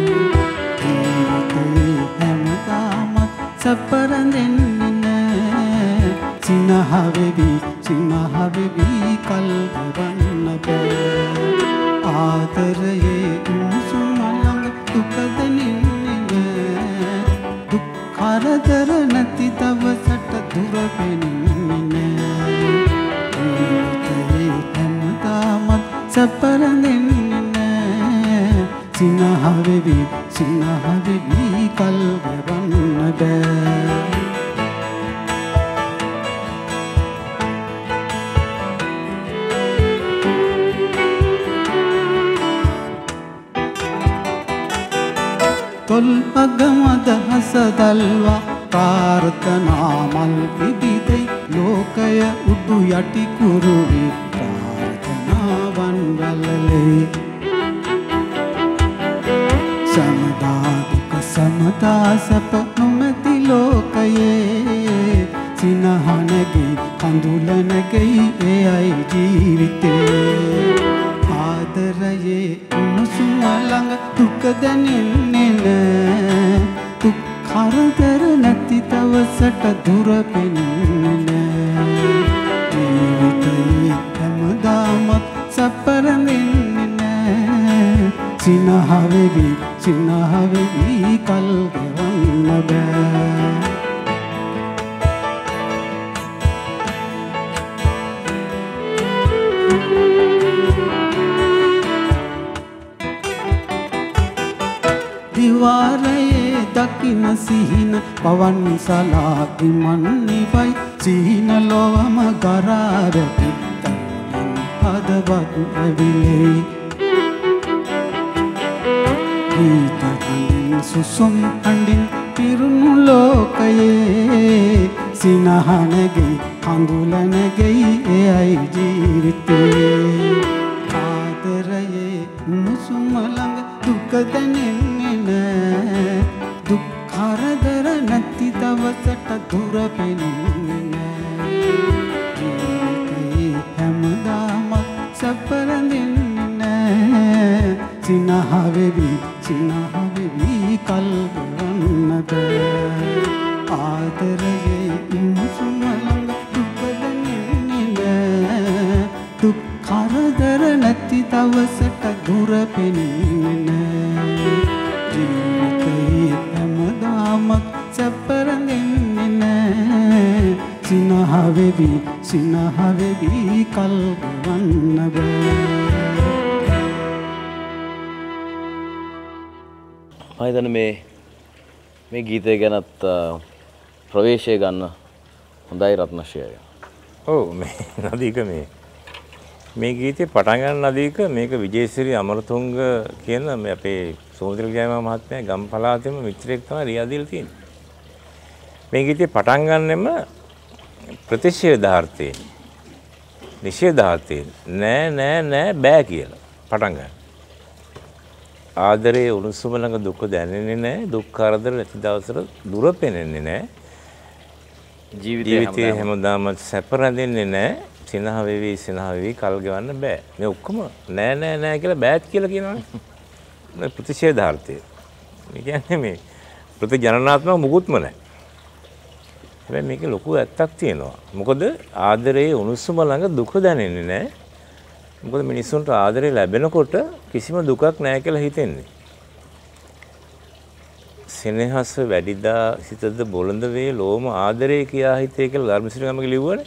හැමදාම සපරඳෙන්නේ නෑ සිනහවෙවි කල් ගවන්න බෑ ආදරයේ උණුසුම ළඟ දුකද නිවෙන්නේ දුක් කරදර නැති දවසට දුර පෙනෙන්නේ නෑ හැමදාමත් සපරඳෙන්නේ නෑ සිනහවෙවි කල් ගවන්න බෑ තොල් අගමද හසදල්වා ප්‍රාර්ථනා මල් පිබිදෙයි ලෝකය උඩු යටි කුරුවි ප්‍රාර්ථනාවන් වලලේ සමදා දුක සමදා සැප නොමැති ලෝකයේ සිනහනගේ කඳුලනගෙයි එයයි ජීවිතේ ආදරයේ උණුසුම ළඟ දුක දැනෙන්නේ නෑ දුක් කරදර නැති දවසට දුර පෙනෙන්නේ නෑ සැපරඳින්නේ නෑ සිනහවෙවි සිනහවෙවි කල් ගෙවන්න බෑ දිවාරයේ දකින සිහින පවන් සලා ඉමන්නේවයි සිහින ලොවම ගරාරති තනින් හදවත් ඇවිලේ ගීත හඬින් සුසුම් හඬින් පිරුණු ලෝකයේ සිනහනගේ හඳුලනගේ එයයි ජීවිතේ ආදරයේ මුසුම ළඟ දුක දැනෙන්නේ නෑ දුක් කරදර නැති දවසට දුර පෙනෙන්නේ නෑ ජීවිතේ හැමදාම සැපරඳින්නේ නෑ සිනහවෙවි කල් ගන්න බෑ ආදරයේ මුසුම ළඟ දුක දැනෙන්නේ නෑ දුක් කරදර නැති දවසට දුර පෙනෙන්නේ නෑ ජීවිතේ හැමදාම සැපරඳින්නේ නෑ සිනහවෙවි කල් ගන්න බෑ මම හිතන්නේ මේ ගීතය ගැනත් ප්‍රවේශය ගන්න හොඳයි රත්නශ්‍රියය. ඔව් මේ නදීක මේ ගීතේ පටන් ගන්න නදීක මේක විජේසිරි අමරතුංග කියන මේ අපේ සෝමතිලක ජයමාන මහත්මයා ගම් පළාතේම මිත්‍රයෙක් තමයි ලියා දීලා තියෙන්නේ. මේ ගීතේ පටන් ගන්නෙම ප්‍රතිෂේධාර්ථයෙන් නිෂේධාර්ථයෙන් නෑ බෑ කියලා පටන් ගන්න. ආදරේ උණුසුම ළඟ දුක දැනෙන්නේ නැහැ දුක් කරදර නැති දවසට දුර පෙනෙන්නේ නැහැ ජීවිතේ හැමදාම සැප රැඳෙන්නේ නැහැ සිනහ වෙවි කල් ගෙවන්න බෑ මේ ඔක්කොම නෑ කියලා බෑත් කියලා කියනවනේ මේ ප්‍රතිෂේධාර්ථය මේ කියන්නේ මේ ප්‍රතිජනනාත්මක මුකුත්ම නැහැ හැබැයි මේකේ ලොකු ඇත්තක් තියෙනවා මොකද ආදරේ උණුසුම ළඟ දුක දැනෙන්නේ නැහැ මොකද මිනිස්සුන්ට ආදරේ ලැබෙනකොට කිසිම දුකක් නැහැ කියලා හිතෙන්නේ. සෙනෙහස වැඩිදා සිතද බොළඳ වේ ලෝම ආදරේ කියා හිතේ කියලා ධර්මසිරි ගමක ලිව්වනේ.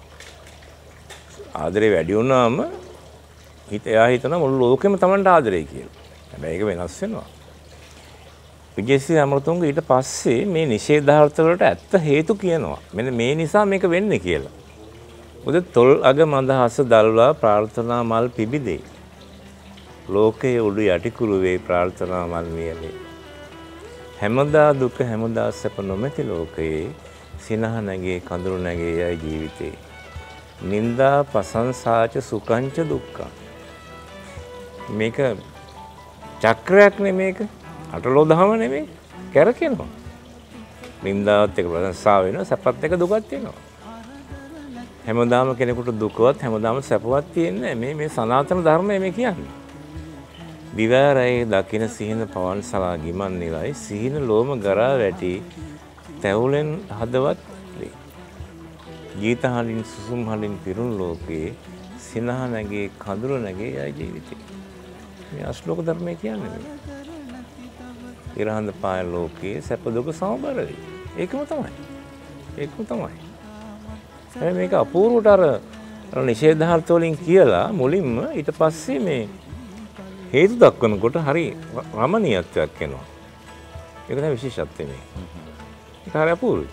ආදරේ වැඩි වුණාම එයා හිතනවා මුළු ලෝකෙම Tamanට ආදරේ කියලා. හැබැයි ඒක වෙනස් වෙනවා. විජේසිරි අමරතුංග ඊට පස්සේ මේ නිෂේධාර්ථ වලට ඇත්ත හේතු කියනවා. මෙන්න මේ නිසා මේක වෙන්නේ කියලා. උද තොල් අග මඳහස දල්වා ප්‍රාර්ථනා මල් පිබිදේ ලෝකයේ උඩු යටිකුරු වේ ප්‍රාර්ථනා මල් වියලේ හැමදා දුක හැමදා සැප නොමැති ලෝකයේ සිනහ නැගේ කඳුළු නැගේ යයි ජීවිතේ නින්දා ප්‍රශංසාච සුඛංච දුක්ඛං මේක චක්‍රයක් නෙමේක අටලෝ දහම නෙමේ කැරකෙනවා නින්දාවත් එක ප්‍රශංසාව වෙනවා සැපත් එක දුකක් තියෙනවා හැමදාම කෙනෙකුට දුකවත් හැමදාම සැපවත් තියෙන්නේ මේ සනාතන ධර්මය මේ කියන්නේ. දිවාරයේ දකින සිහින පවන් සලා ගිමන් නිරයි සිහින ලෝම ගරා වැටි තැවුලෙන් හදවත් වේ. ගීත හඬින් සුසුම් හඬින් පිරුණු ලෝකයේ සිනහ නැගේ කඳුළු නැගේ යයි ජීවිතේ. මේ අශ්ලෝක ධර්මය කියන්නේ මේ. ඉරහඳ පාය ලෝකයේ සැප දුක සමබර වේ. ඒකම තමයි. මේක අපූර්වට අර නිෂේධාර්ථ වලින් කියලා මුලින්ම ඊට පස්සේ මේ හේතු දක්වනකොට හරි රමණීයත්වයක් එනවා. ඒක තමයි විශේෂත්වය මේ. ඒක හරි අපූර්වයි.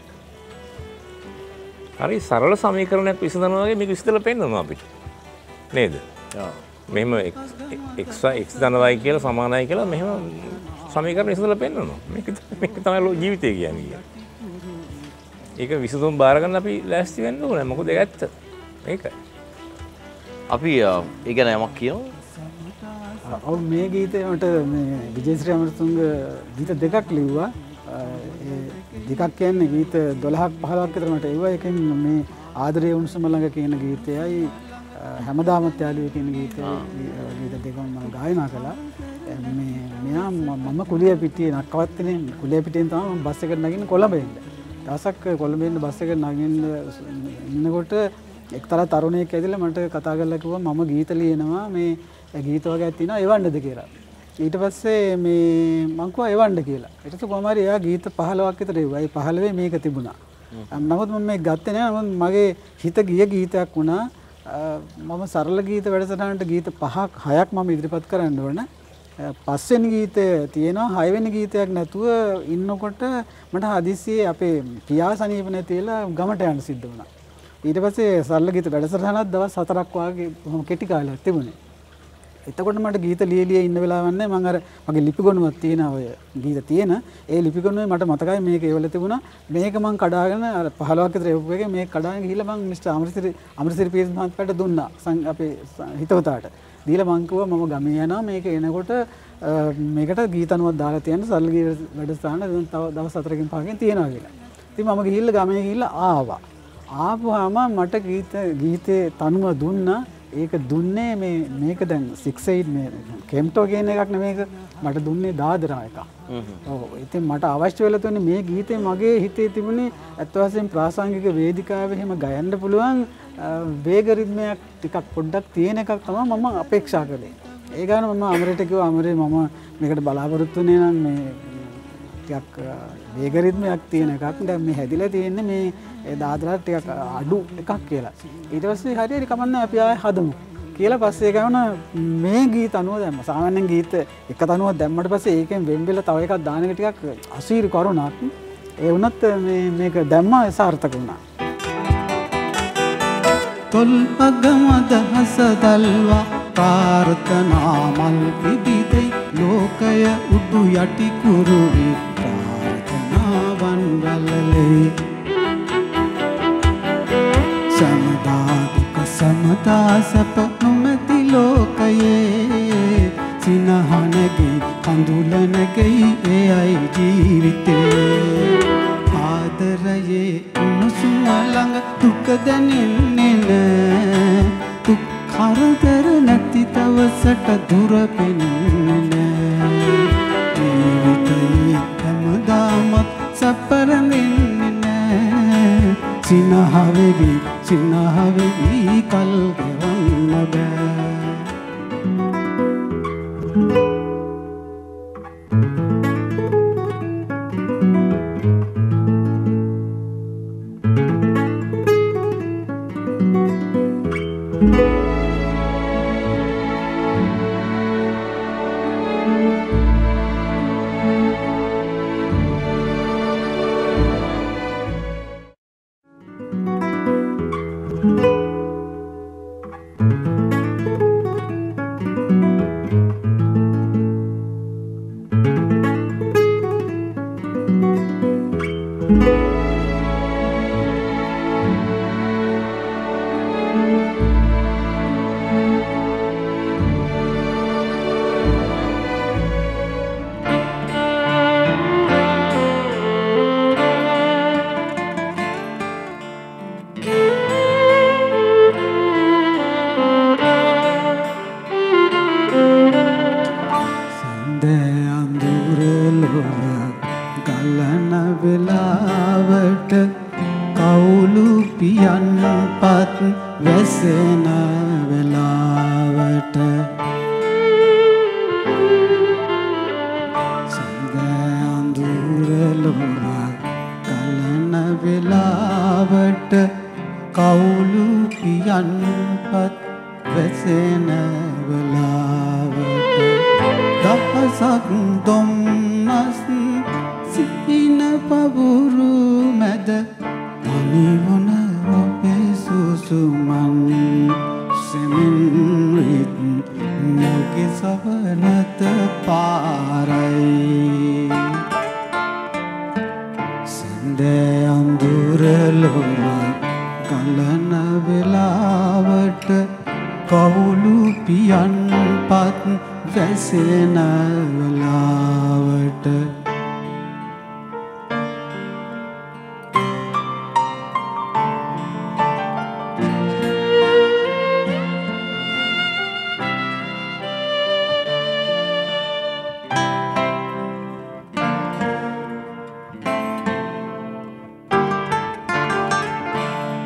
හරි සරල සමීකරණයක් විසඳනවා වගේ මේක විසඳලා පෙන්නනවා අපිට. නේද? ඔව්. මෙහෙම x ධනවයි කියලා සමානයි කියලා මෙහෙම සමීකරණ විසඳලා පෙන්නනවා. මේක තමයි ජීවිතය කියන්නේ. ඒක විසඳුම් බාර ගන්න අපි ලෑස්ති වෙන්න ඕනේ. මොකද ඒක ඇත්ත. ඒකයි. අපි ඒ ගැන යමක් කියනවා. ඔව් මේ ගීතේ මට මේ විජේශ්‍රී අමරතුංග ගීත දෙකක් ලිව්වා. දෙකක් කියන්නේ ගීත 12ක් 15ක් විතර මට එවුවා. එකෙන් මේ ආදරේ උණුසුම ළඟ කියන ගීතයයි හැමදාමත් යාළුවේ කියන ගීත දෙකම මම ගායනා කළා. මෙයා මම කුලිය පිටියේ නක්කවත්තනේ කුලිය පිටියෙන් තමයි බස් එකට නැගින්න කොළඹ එන්න. දවසක් කොළඹ ඉන්න බස් එකට නගින්න ඉන්නකොට එක්තරා තරුණයෙක් ඇවිල්ලා මට කතා කරලා කිව්වා මම ගීත ලියනවා මේ ගීත වර්ගයක් තියෙනවා එවන්නද කියලා. ඊට පස්සේ මේ මං කිව්වා එවන්න කියලා. ඊට පස්සේ කොහොම හරි එයා ගීත 15ක් විතර එව්වා. ඒ 15 මේක තිබුණා. නමුත් මම මේක ගත්තේ නෑ. නමුත් මගේ හිත ගිය ගීතයක් වුණා. මම සරල ගීත වැඩසටහනට ගීත 5ක් 6ක් මම ඉදිරිපත් කරන්න ඕන. පස්වෙනි ගීතය තියෙනවා 6 වෙනි ගීතයක් නැතුව ඉන්නකොට මට හදිස්සියේ අපේ පියා සනීප නැතිලා ගමට යන්න සිද්ධ වුණා. ඊට පස්සේ සරල ගීත වැඩසටහනක් දවස් 4ක් වාගේ බොහොම කෙටි කාලයක් තිබුණේ. එතකොට මට ගීත ලියලිය ඉන්න වෙලාවක් නැහැ. මම අර මගේ ලිපිගොනුවක් තියෙන ඔය ගීත තියෙන ඒ ලිපිගොනුවේ මට මතකයි මේක ඒවල තිබුණා. මේක මම කඩාගෙන අර 15ක් විතර එවපු එකේ මේක කඩාගෙන ගිහිල්ලා මම මිස්ටර් අමරසිරි පීස් මහත්මයාට දුන්නා. අපේ හිතවතාට. දීලා මං කිව්වා මම ගමේ යනවා මේක එනකොට මේකට ගීත අනුවක් දාලා තියන්න සරල ගීත වැඩසටහන තව දවස් 4කින් 5කින් තියෙනවා කියලා. ඉතින් මම ගිහිල්ලා ගමේ ගිහිල්ලා ආවා. ආපුවාම මට ගීතේ තනුව දුන්නා. ඒක දුන්නේ මේක දැන් 6/8 මේ කෙම්ටෝ කියන එකක් නෙමේක මට දුන්නේ දාදරා එකක්. ඔව් ඉතින් මට අවශ්‍ය වෙලා තුනේ මේ ගීතේ මගේ හිතේ තිබුණේ අත් වශයෙන් ප්‍රාසංගික වේදිකාවේ එහෙම ගයන්න පුළුවන් වේග රිද්මයක් ටිකක් පොඩ්ඩක් තියෙන එකක් තමයි මම අපේක්ෂා කළේ. ඒ ගාන මම අමරේට කිව්වා අමරේ මම මේකට බලාපොරොත්තු වෙන්නේ නම් මේ ටිකක් වේග රිද්මයක් තියෙන එකක්. දැන් මේ හැදිලා තියෙන්නේ මේ දාදරා ටිකක් අඩු එකක් කියලා. ඊට පස්සේ හරියට කමන්නේ අපි ආයෙ හදමු කියලා පස්සේ ගාන මේ ගීත අනුව දැම්ම. සාමාන්‍යයෙන් ගීත එක තනුවක් දැම්මට පස්සේ ඒකෙන් වෙන් වෙලා තව එකක් දාන එක ටිකක් අසීරු කරුණක්. ඒ වුණත් මේක දැම්මා සාර්ථක වුණා. තොල් අගමද හසදල්වා ප්‍රාර්ථනා මල් පිබිදෙයි ලෝකය උඩු යටි කුරුවි ප්‍රාර්ථනාවන් වලලේ සමදා දුක සමදා සැප නොමැති ලෝකයේ සිනහනගේ කඳුලනගෙයි එයයි ජීවිතේ ආදරයේ උණුසුම ළඟ දුක දැනෙන්නේ නෑ දුක් කරදර නැති දවසට දුර පෙනෙන්නේ නෑ ජීවිතයේ හැමදාමත් සැපරෙන්නේ නෑ සිනහවෙවි කල් ගෙවන්න බෑ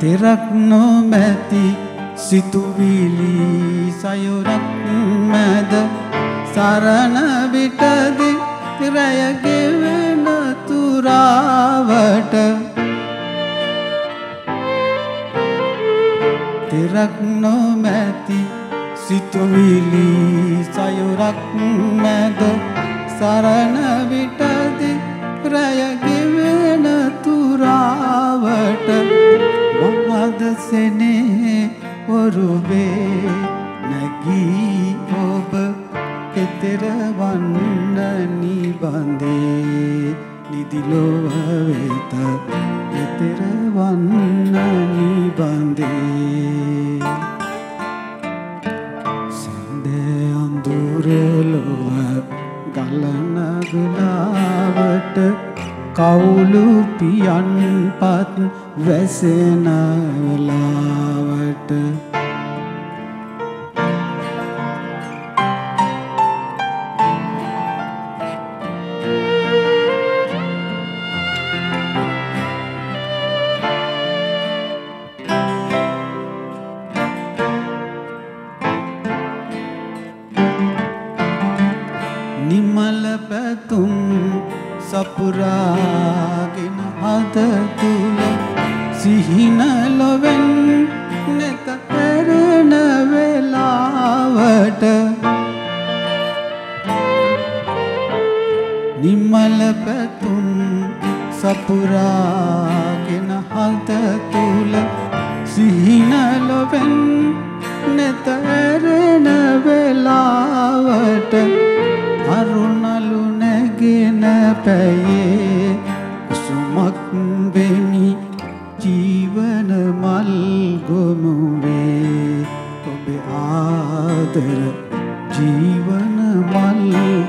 තෙරක් නොමැති සිතුවිලි සයුරක් මැද සරණ විටදී රැය ගෙවෙන තුරාවට තෙරක් නොමැති සිතුවිලි සයුරක් මැද සරණ විටදී රැය ගෙවෙන තුරාවට මහද සෙනේ ඔරුවේ නැගී ඔබ එතෙර වන්න නිබඳේ නිදිලොව වෙත එතෙර වන්න නිබඳේ සඳේ අඳුරලොව ගලන වෙලාවට කවුළු පියන් පත් වැසෙන වෙලාවට නිමල පැතුම් සපුරාගෙන හද තුල සිහින ලොවෙන් නැත හැරෙන වෙලාවට නිමල පැතුම් සපුරාගෙන හද තුල සිහින ලොවෙන් නැත හැරෙන වෙලාවට අරුණලු නැගෙන පැයේ කුසුමක් වෙමි ජීවන මල් ගොමුවේ ඔබේ ආදර ජීවන මල්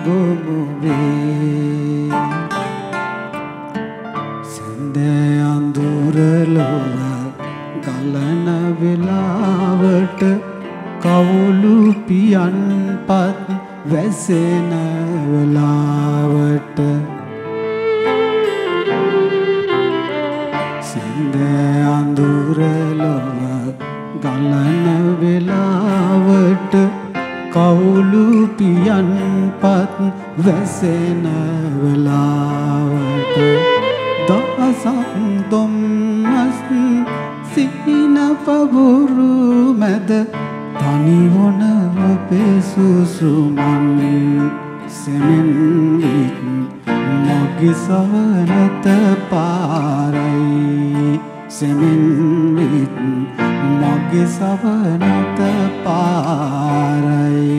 ගොමුවේ සඳේ අඳුරලොව ගලන වෙලාවට කවුළු පියන් පත් වැසෙන වෙලාවට සඳේ අඳුරලොව ගලන වෙලාවට කවුළු පියන් පත් වැසෙන වෙලාවට දහසක් දුම්නස් සිහින පබුරු මැද තනිවන ඔබේ සුසුමන් සෙමෙන් විත් මගේ සවනත පාරයි සෙමෙන් විත් මගේ සවනත පාරයි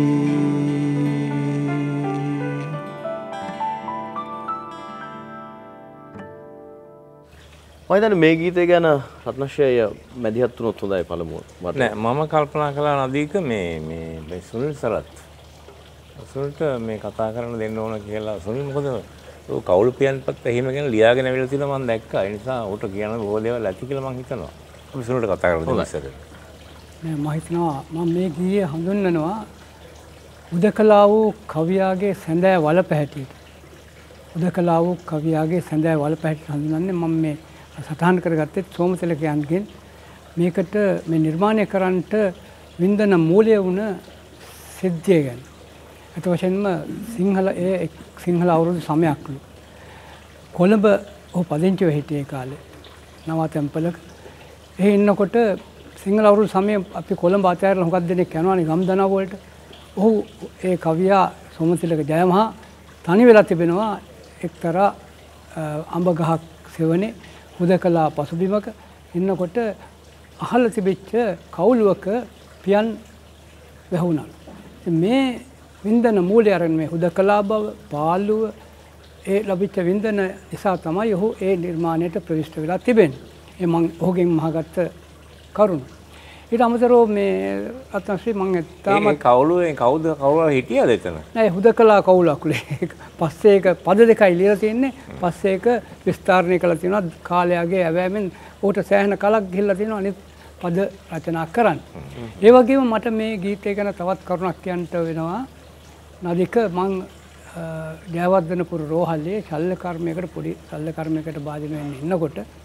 මම හිතන්නේ මේ ගීතය ගැන රත්නශ්‍රේය මැදිහත් වුණොත් හොඳයි පළමුව. නෑ මම කල්පනා කළා නදීක මේ සුනිල් සරත් සුනිල්ට මේ කතා කරන්න දෙන්න ඕන කියලා. සුනිල් මොකද ඔය කවුළු පියන්පත් එහෙම ගැන ලියාගෙන ඇවිල්ලා තියෙනවා මම දැක්කා. ඒ නිසා ඌට කියන බොහෝ දේවල් ඇති කියලා මම හිතනවා. අපි සුනිල්ට කතා කරලා දෙමු ඉස්සර. නෑ මම හිතනවා මම මේ ගීය හඳුන්වනවා උදකලා වූ කවියාගේ සැඳෑ වලපැහැටියට. උදකලා වූ කවියාගේ සැඳෑ වලපැහැටියට හඳුන්වන්නේ මම මේ සටහන් කරගත්තේ සෝමතිලකයන්ගෙන් මේකට මේ නිර්මාණය කරන්නට වින්දන මූලය වුණ සිද්ධිය ගැන. ඒත් වශයෙන්ම සිංහල අවුරුදු 9ක්ලු. කොළඹ ඔහු පදිංචිව හිටියේ කාලේ. නවාතැන්පලක. ඒ ඉන්නකොට සිංහල අවුරුදු 9 අපි කොළඹ අතෑරලා හුඟක් දෙනෙක් යනවානේ ගම්දනාව වලට. ඔහු ඒ කවියා සෝමතිලක ජයමහා තනි වෙලා තිබෙනවා එක්තරා අඹ ගහක් සෙවනේ හුදකලා පසුබිමක ඉන්නකොට අහල තිබිච්ච කවුළුවක පියන් වැහුණා. මේ වින්දන මූලය අරන් මේ හුදකලා බව පාළුව ඒ ලැබිච්ච වින්දන නිසා තමයි ඔහු ඒ නිර්මාණයට ප්‍රවිෂ්ඨ වෙලා තිබෙන්නේ. ඒ මම ඔහුගෙන් මහගත්ත කරුණ. ඊට අමතරව මේ අත්‍යවශ්‍ය මම තාමත් කවුළුවේ කවුද හිටියද එතන? නෑ හුදකලා කවුලකුලේ. පස්සේ ඒක පද දෙකයි ලියලා තියෙන්නේ. පස්සේ ඒක විස්තරණය කළා තියෙනවා කාලයාගේ ඇවෑමෙන් ඌට සෑහෙන කලක් ගිහිල්ලා තියෙනවා අනිත් පද රචනා කරන්න. ඒ වගේම මට මේ ගීතය ගැන තවත් කරුණක් කියන්න වෙනවා. නදික මං ජයවර්ධනපුර රෝහලේ ශල්‍ය කර්මයකට පොඩි ශල්‍ය කර්මයකට භාජනය වෙන්න ඉන්නකොට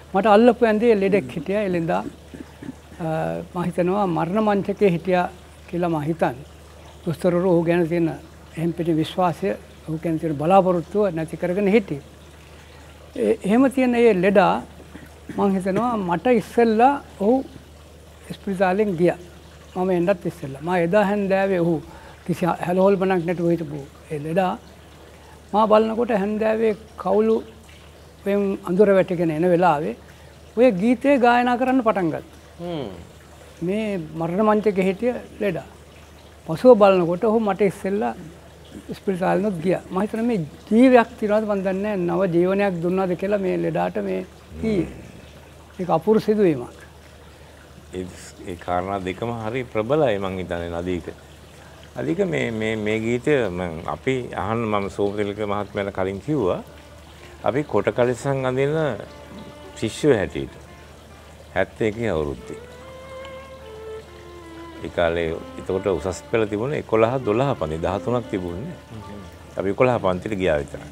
මට අල්ලපු ඇඳේ ලෙඩෙක් හිටියා එළෙන්දා මම හිතනවා මරණ මංචකේ හිටියා කියලා මම හිතන්නේ. දොස්තරවරු ඔහු ගැන තියෙන එහෙම් පිටි විශ්වාසය ඔහු ගැන තියෙන බලාපොරොත්තුව නැති කරගෙන හිටියේ. එහෙම තියෙන ඒ ලෙඩා මම හිතනවා මට ඉස්සෙල්ලා ඔහු ස්පිරිතාලෙන් ගියා. මම එන්නත් ඉස්සෙල්ලා. මම එදා හැන්දෑවේ ඔහු කිසි හැලහොල්පනක් නැතුව හිටපු ඒ ලෙඩා මම බලනකොට හැන්දෑවේ කවුළු වෙන් අඳුර වැටගෙන එන වෙලාවේ ඔය ගීතේ ගායනා කරන්න පටන් ගත්තා. මේ මරණ මංචකේ හිටිය ලෙඩා. පසුව බලනකොට ඔහු මට ඉස්සෙල්ලා ස්පිරිතාලෙත් ගියා. මම හිතනවා මේ ජීවයක් තියනවාද මන් දන්නේ නැහැ. නව ජීවනයක් දුන්නාද කියලා මේ ලෙඩාට මේ කීයේ. ඒක අපූර්ව සිදුවීමක්. ඒ කාරණා දෙකම හරි ප්‍රබලයි මං හිතන්නේ නදීක. නදීක මේ ගීතය අපි අහන්න මම සෝමතිලක මහත්මයාට කලින් කිව්වා. අපි කොට කලිසම් අඳින ශිෂ්‍යයෝ හැටියට 71 අවුරුද්දේ. ඒ කාලේ එතකොට උසස් පෙළ තිබුණේ 11 12 පන්ති 13ක් තිබුණේ. අපි 11 පන්තිට ගියා විතරයි.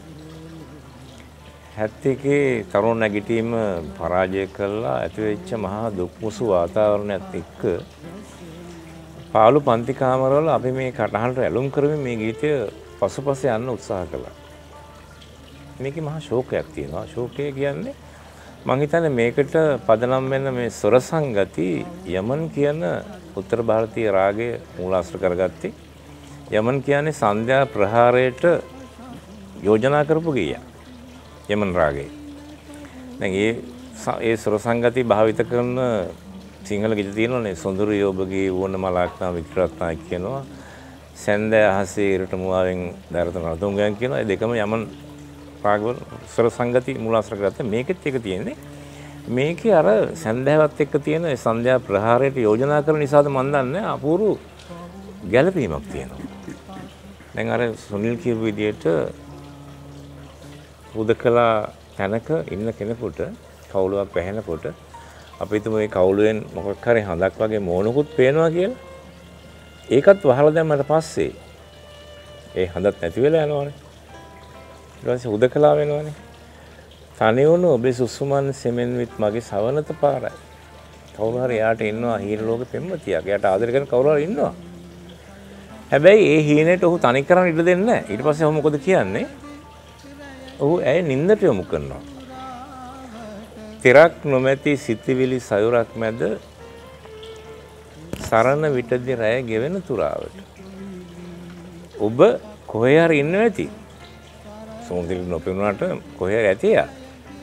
71 තරුණ නැගිටීම පරාජය කළා ඇති වෙච්ච මහා දුක්මුසු වාතාවරණයත් එක්ක පාළු පන්ති කාමරවල අපි මේ කටහඬට ඇලුම් කරමින් මේ ගීතය පසුපස යන්න උත්සාහ කළා. මේකේ මහා ශෝකයක් තියෙනවා. ශෝකය කියන්නේ මං හිතන්නේ මේකට පදනම් වෙන මේ ස්වර සංගති යමන් කියන උත්තර ಭಾರತೀಯ රාගය මූලාශ්‍ර කරගත්තේ. යමන් කියන්නේ සන්ධ්‍යා ප්‍රහාරයට යෝජනා කරපු ගීයක්. යමන් රාගය. දැන් ඒ ස්වර සංගති භාවිත කරන සිංහල ගීත තියෙනවානේ සොඳුරු යෝබගේ වුණ මලාක්නා වික්‍රත්නා කියනවා. සැන්දෑ අහසේ ඉරට මුවාවෙන් දරතන රතුංගයන් කියනවා. ඒ දෙකම යමන් රාගවල ස්වර සංගති මූලාශ්‍ර කරගත්තා. මේකෙත් එක තියෙන්නේ මේකේ අර සන්ධ්‍යාවත් එක්ක තියෙන ඒ සන්ධ්‍යා ප්‍රහාරයට යෝජනා කරන නිසාද මන් දන්නේ අපූර්ව ගැළපීමක් තියෙනවා. දැන් අර සුනිල් කියපු විදිහට හුදකලා තැනක ඉන්න කෙනෙකුට කවුලුවක් වැහෙනකොට අපි හිතමු මේ කවුලුවෙන් මොකක් හරි හඳක් වගේ මෝනකුත් පේනවා කියලා. ඒකත් වහලා දැම්මට පස්සේ ඒ හඳත් නැති වෙලා යනවනේ. ඊට පස්සේ හුදකලා වෙනවනේ. තනි වුණු ඔබේ සුසුමන් සෙමෙන් විත් මගේ සවනත පාරයි. කවුරු හරි යාට ඉන්නවා හීන ලෝකෙ පෙම්වතියක්. යාට ආදර කරන කවුරු හරි ඉන්නවා. හැබැයි ඒ හීනෙට ඔහු තනි කරන් ඉඩ දෙන්නේ නැහැ. ඊට පස්සේ ඔහු මොකද කියන්නේ? ඔහු ඇය නින්දට යොමු කරනවා. තිරක් නොමැති සිතිවිලි සයුරක් මැද සරණ විටදී රැය ගෙවෙන තුරාවට. ඔබ කොහේ හරි ඉන්න ඇති. සෝන්දිල් නොපෙනුනට කොහේ හරි ඇති යා.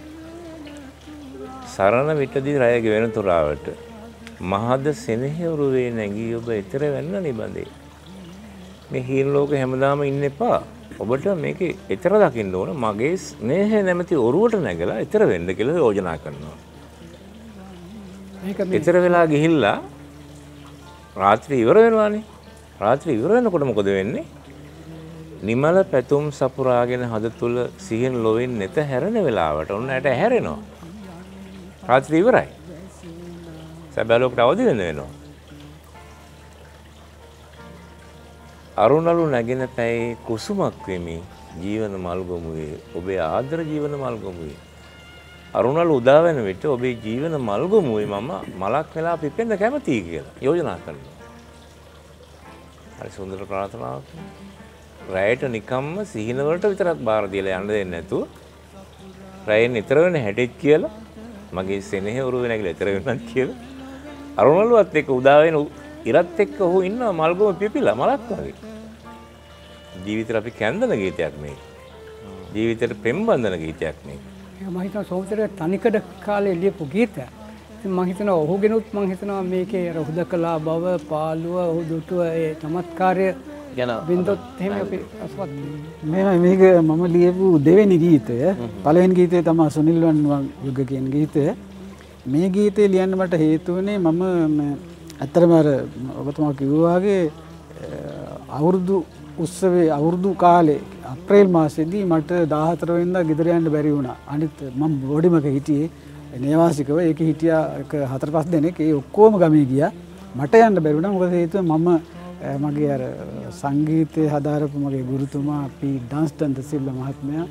සරණ විටදී රැය ගෙවෙන තුරාවට මහද සෙනෙහවරු වේ නැගී ඔබ ඊතර වෙන්න නිබඳේ. මේ හීන ලෝකෙ හැමදාම ඉන්න එපා. ඔබට මේකේ ඊතර දකින්න ඕන මගේ ස්නේහය නැමැති ඔරුවට නැගලා ඊතර වෙන්න කියලා යෝජනා කරනවා. මේක ඊතර වෙලා ගිහිල්ලා රාත්‍රී ඉවර වෙනවානේ. රාත්‍රී ඉවර වෙනකොට මොකද වෙන්නේ? නිමල පැතුම් සපුරාගෙන හද තුල සිහින් ලොවෙන් නැත හැරෙන වෙලාවට ඔන්න ඇට හැරෙනවා. රාත්‍රී ඉවරයි. සැබෑ ලෝකයට අවදි වෙන්න වෙනවා. අරුණලු නැගෙන පැයි කුසුමක් වෙමි ජීවන මල්ගොමුවේ ඔබේ ආදර ජීවන මල්ගොමුවේ. අරුණලු උදා වෙන විට ඔබේ ජීවන මල්ගොමුවේ මම මලක් වෙලා පිපෙන්න කැමතියි කියලා යෝජනා කරනවා. හරි සුන්දර ප්‍රාර්ථනාවක්. රැයට නිකම්ම සිහින වලට විතරක් බාර දීලා යන්න දෙන්නේ නැතුව රැයෙන් ඊතර වෙන හැටිත් කියලා මගේ සෙනෙහ උරුවේ නැගිලා ඊතර වෙනත් කියලා අරුණලුවත් එක්ක උදා වෙන ඉරත් එක්ක ඔහු ඉන්නවා මල්ගොම පිපිලා මලක් වගේ. ජීවිතේට අපි කැඳන ගීතයක් මේක. ජීවිතේට පෙම් බඳන ගීතයක් මේක. ඒක මම හිතනවා සෝමතරේ තනිකඩ කාලේ ලියපු ගීතයක්. ඉතින් මම හිතනවා ඔහුගෙනුත් මම හිතනවා මේකේ අර හුදකලා බව පාළුව ඔහු දුටුව ඒ චමත්කාරය ගැන බින්දොත් එහෙම අපි අස්වත් මේක මම ලියපු දෙවෙනි ගීතය. පළවෙනි ගීතය තමයි සුනිල් වන් යුග කියන ගීතය. මේ ගීතය ලියන්න මට හේතු වුණේ මම ඇත්තටම අර ඔබතුමා කිව්වා වගේ අවුරුදු උත්සවයේ අවුරුදු කාලේ අප්‍රේල් මාසෙදී මට 14 වෙනිදා ගෙදර යන්න බැරි වුණා. අනිත් මම බෝඩිමක හිටියේ නේවාසිකව. ඒකේ හිටියා 4-5 දෙනෙක්. ඒ ඔක්කොම ගමේ ගියා. මට යන්න බැරි වුණා. මොකද හේතුව මම මගේ අර සංගීතය හදාරපු මගේ ගුරුතුමා පී ඩාන්ස්ටන් සිල්වා මහත්මයා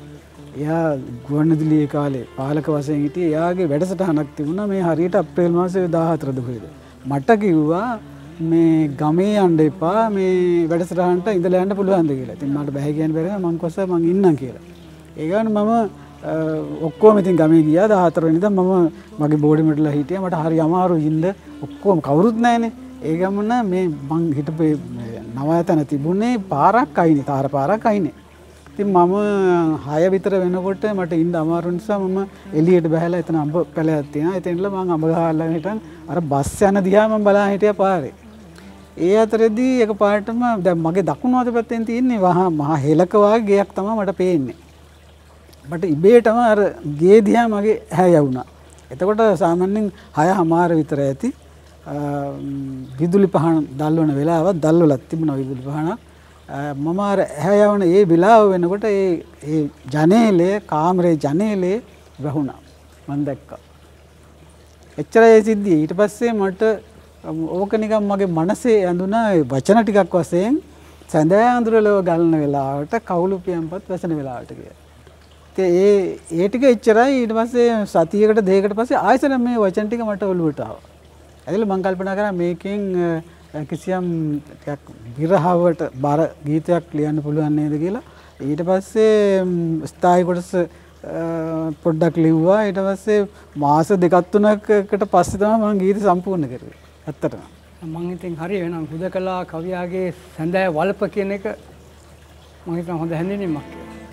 එයා ගුවන්විදුලියේ කාලේ පාලක වශයෙන් හිටියේ. එයාගේ වැඩසටහනක් තිබුණා මේ හරියට අප්‍රේල් මාසේ 14 දුහේද. මට කිව්වා මේ ගමේ යන්න එපා මේ වැඩසටහනට ඉඳලා යන්න පුළුවන්ද කියලා. ඉතින් මට බෑ කියන්න බැරි මම කොස්සා මං ඉන්නම් කියලා. ඒ ගමන් මම ඔක්කොම ඉතින් ගමේ ගියා 14 වෙනිදා මම මගේ බෝඩි මෙටලා හිටියා. මට හරි අමාරුයි ඉන්න. ඔක්කොම කවුරුත් නැහැනේ. ඒ ගමන මේ මං හිටපේ නවයතන තිබුණේ පාරක් අයිනේ, තාර පාරක් අයිනේ. ඉතින් මම 6 විතර වෙනකොට මට ඉන්න අමාරු නිසා මම එළියට බහලා එතන අඹ පැලයක් තියෙනවා. එතනilla මං අඹ ගහලා හිටන් අර බස් යන දිහා මම බලන් හිටියා පාරේ. ඒ අතරේදී එකපාරටම දැන් මගේ දකුණු අත පැත්තෙන් තියෙන්නේ මහා හෙලක වගේ ගයක් තමයි මට පේන්නේ. මට ඉබේටම අර ගේ දිහා මගේ ඇහැ යවුණා. එතකොට සාමාන්‍යයෙන් 6:00 විතර ඇති. විදුලි පහන දැල්වන වෙලාවක් දැල්වලක් තිබුණා විදුලි පහනක්. මම අර ඇහැ යවන ඒ වෙලාව වෙනකොට ඒ ජනේලේ කාමරේ ජනේලේ වැහුණා. මම දැක්කා. එච්චරයි සිද්ධිය. ඊට පස්සේ මට ඕක නිකන් මගේ මනසේ ඇඳුනා වචන ටිකක් වශයෙන් සඳෑ අඳුරලව ගලන වෙලාවට කවුළු පියම්පත් වැසෙන වෙලාවට කියලා. ඒ ටික එච්චරයි. ඊට පස්සේ සතියකට දෙකකට පස්සේ ආයෙත් මේ වචන ටික මට ඔලුවට ආවා. ඇදලා මම කල්පනා කරා මේකෙන් කිසියම් ටිකක් විරහවට බර ගීතයක් ලියන්න පුළුවන් නේද කියලා. ඊට පස්සේ ස්ථායි කොටස පොඩ්ඩක් ලිව්වා. ඊට පස්සේ මාස 2-3කට පස්සේ තමයි මම ගීත සම්පූර්ණ කරුවේ. ඇත්තටම මම ඉතින් හරි වෙනම් හුදකලා කවියාගේ සඳෑ වල්ප කියන එක මම හිතන හොඳ හැඳින්වීමක්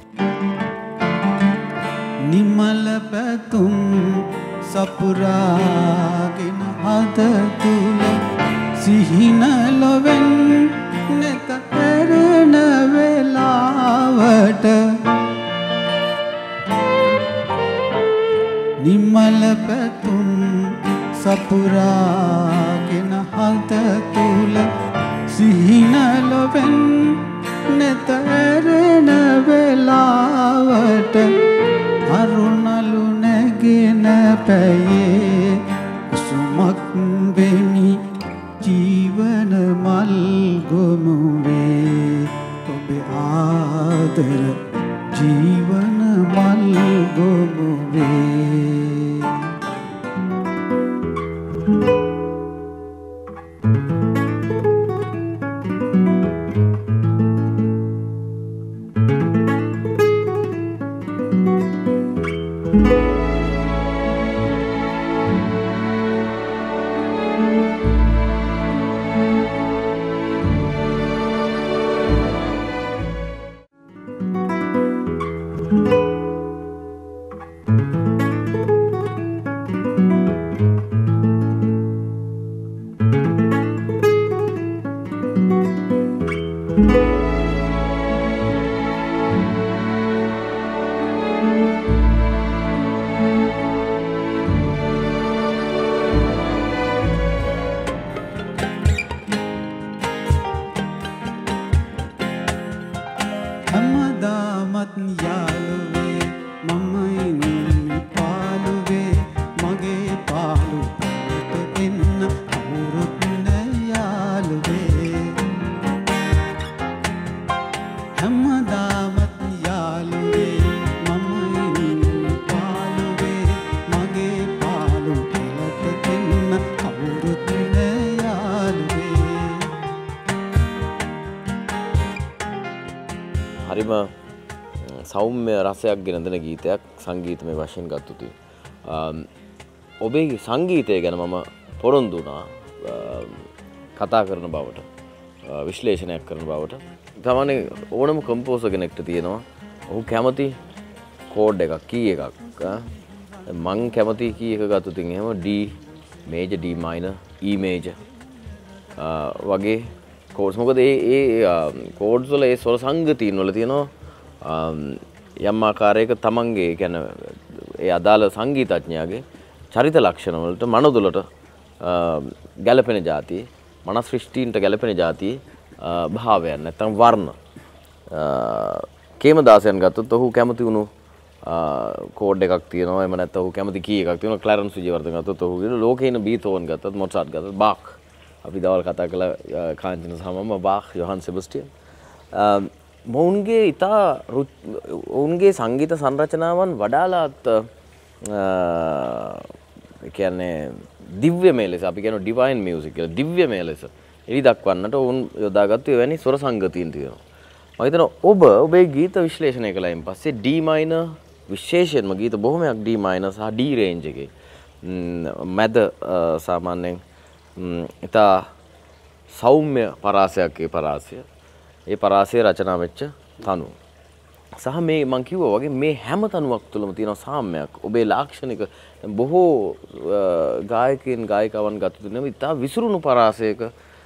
කියලා. නිමල පැතුම් සපුරාගෙන හද තුල සිහින ලොවෙන් නැත ඇරෙන වෙලාවට නිමල පැතුම් සපුරාගෙන හද තුල සිහින ලොවෙන් නැත ඇරෙන වෙලාවට අරුණලු නැගෙන පැයේ කුසුමක් වෙමි ජීවන මල් ගොමුවේ ඔබේ ආදර ජීවන මල් ගොමුවේ. සෞම්‍ය රසයක් ගෙන දෙන ගීතයක් සංගීතමය වශයෙන් ගත්තොත් ඔබේ සංගීතය ගැන මම පොරොන්දු වුණා කතා කරන බවට විශ්ලේෂණයක් කරන බවට. තමන්නේ ඕනම කම්පෝසර් කෙනෙක්ට තියෙනවා ඔහු කැමති කෝඩ් එකක් කී එකක් මං කැමති කී එක ගත්තොත් එහෙම D major D minor E major වගේ කෝඩ්ස්. මොකද ඒ කෝඩ්ස් වල ඒ ස්වර සංගතීන් වල තියෙනවා යම් ආකාරයක තමන්ගේ කියන්නේ ඒ අදාළ සංගීතඥයාගේ චරිත ලක්ෂණ වලට මනෝදුලට ගැළපෙන જાතිය මනස් සෘෂ්ටීන්ට ගැළපෙන જાතිය භාවයන් නැත්නම් වර්ණ කේමදාසයන් ගත්තොත් ඔහු කැමති වුණු කෝඩ් එකක් තියෙනවා. එහෙම නැත්නම් ඔහු කැමති කී එකක් තියෙනවා. ක්ලැරන්ස් විජේවර්ධන ගත්තොත් ඔහු කියන ලෝකේන බීතෝවන් ගත්තොත් මොට්සාට් ගත්තොත් බාක් අපි දවල් කතා කළා කාංචන සමම බාක් යොහන් සෙබස්ටියන් මොවුන්ගේ ඉතා ඔවුන්ගේ සංගීත සංරචනාවන් වඩාලාත් කියන්නේ දිව්‍යමය ලෙස අපි කියන ඩිවයින් මියුසික් කියලා දිව්‍යමය ලෙස එලි දක්වන්නට ඔවුන් යොදාගත්තු එවැනි ස්වර සංගතීන් තියෙනවා. මම හිතනවා ඔබ ඔබේ ගීත විශ්ලේෂණය කළායින් පස්සේ D minor විශේෂයෙන්ම ගීත බොහොමයක් D minor සහ D range එකේ මැද සාමාන්‍යයෙන් ඉතා සෞම්‍ය පරාසයක් ඒ පරාසය. ඒ පරාසය රචනා වෙච්ච තනු. සහ මේ මං කිව්වා වගේ මේ හැම තනුවක් තුළම තියෙන සාම්‍යයක්. ඔබේ ලාක්ෂණික බොහෝ ගායකයන් ගායිකාවන් ගත තුනේ ඉතා විසිරුණු පරාසයක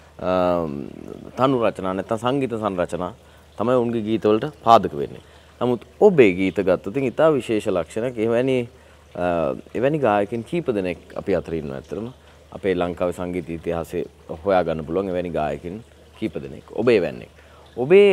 තනු රචනා නැත්නම් සංගීත සංරචනා තමයි උන්ගේ ගීතවලට පාදක වෙන්නේ. නමුත් ඔබේ ගීත ගත්තොත් ඉතා විශේෂ ලක්ෂණයක්. එවැනි ගායකයන් කීප දෙනෙක් අපි අතර ඉන්නවා ඇත්තටම. අපේ ලංකාවේ සංගීත ඉතිහාසයේ හොයා ගන්න පුළුවන් එවැනි ගායකයන් කීප දෙනෙක්. ඔබේ වෙන්නේ. ඔබේ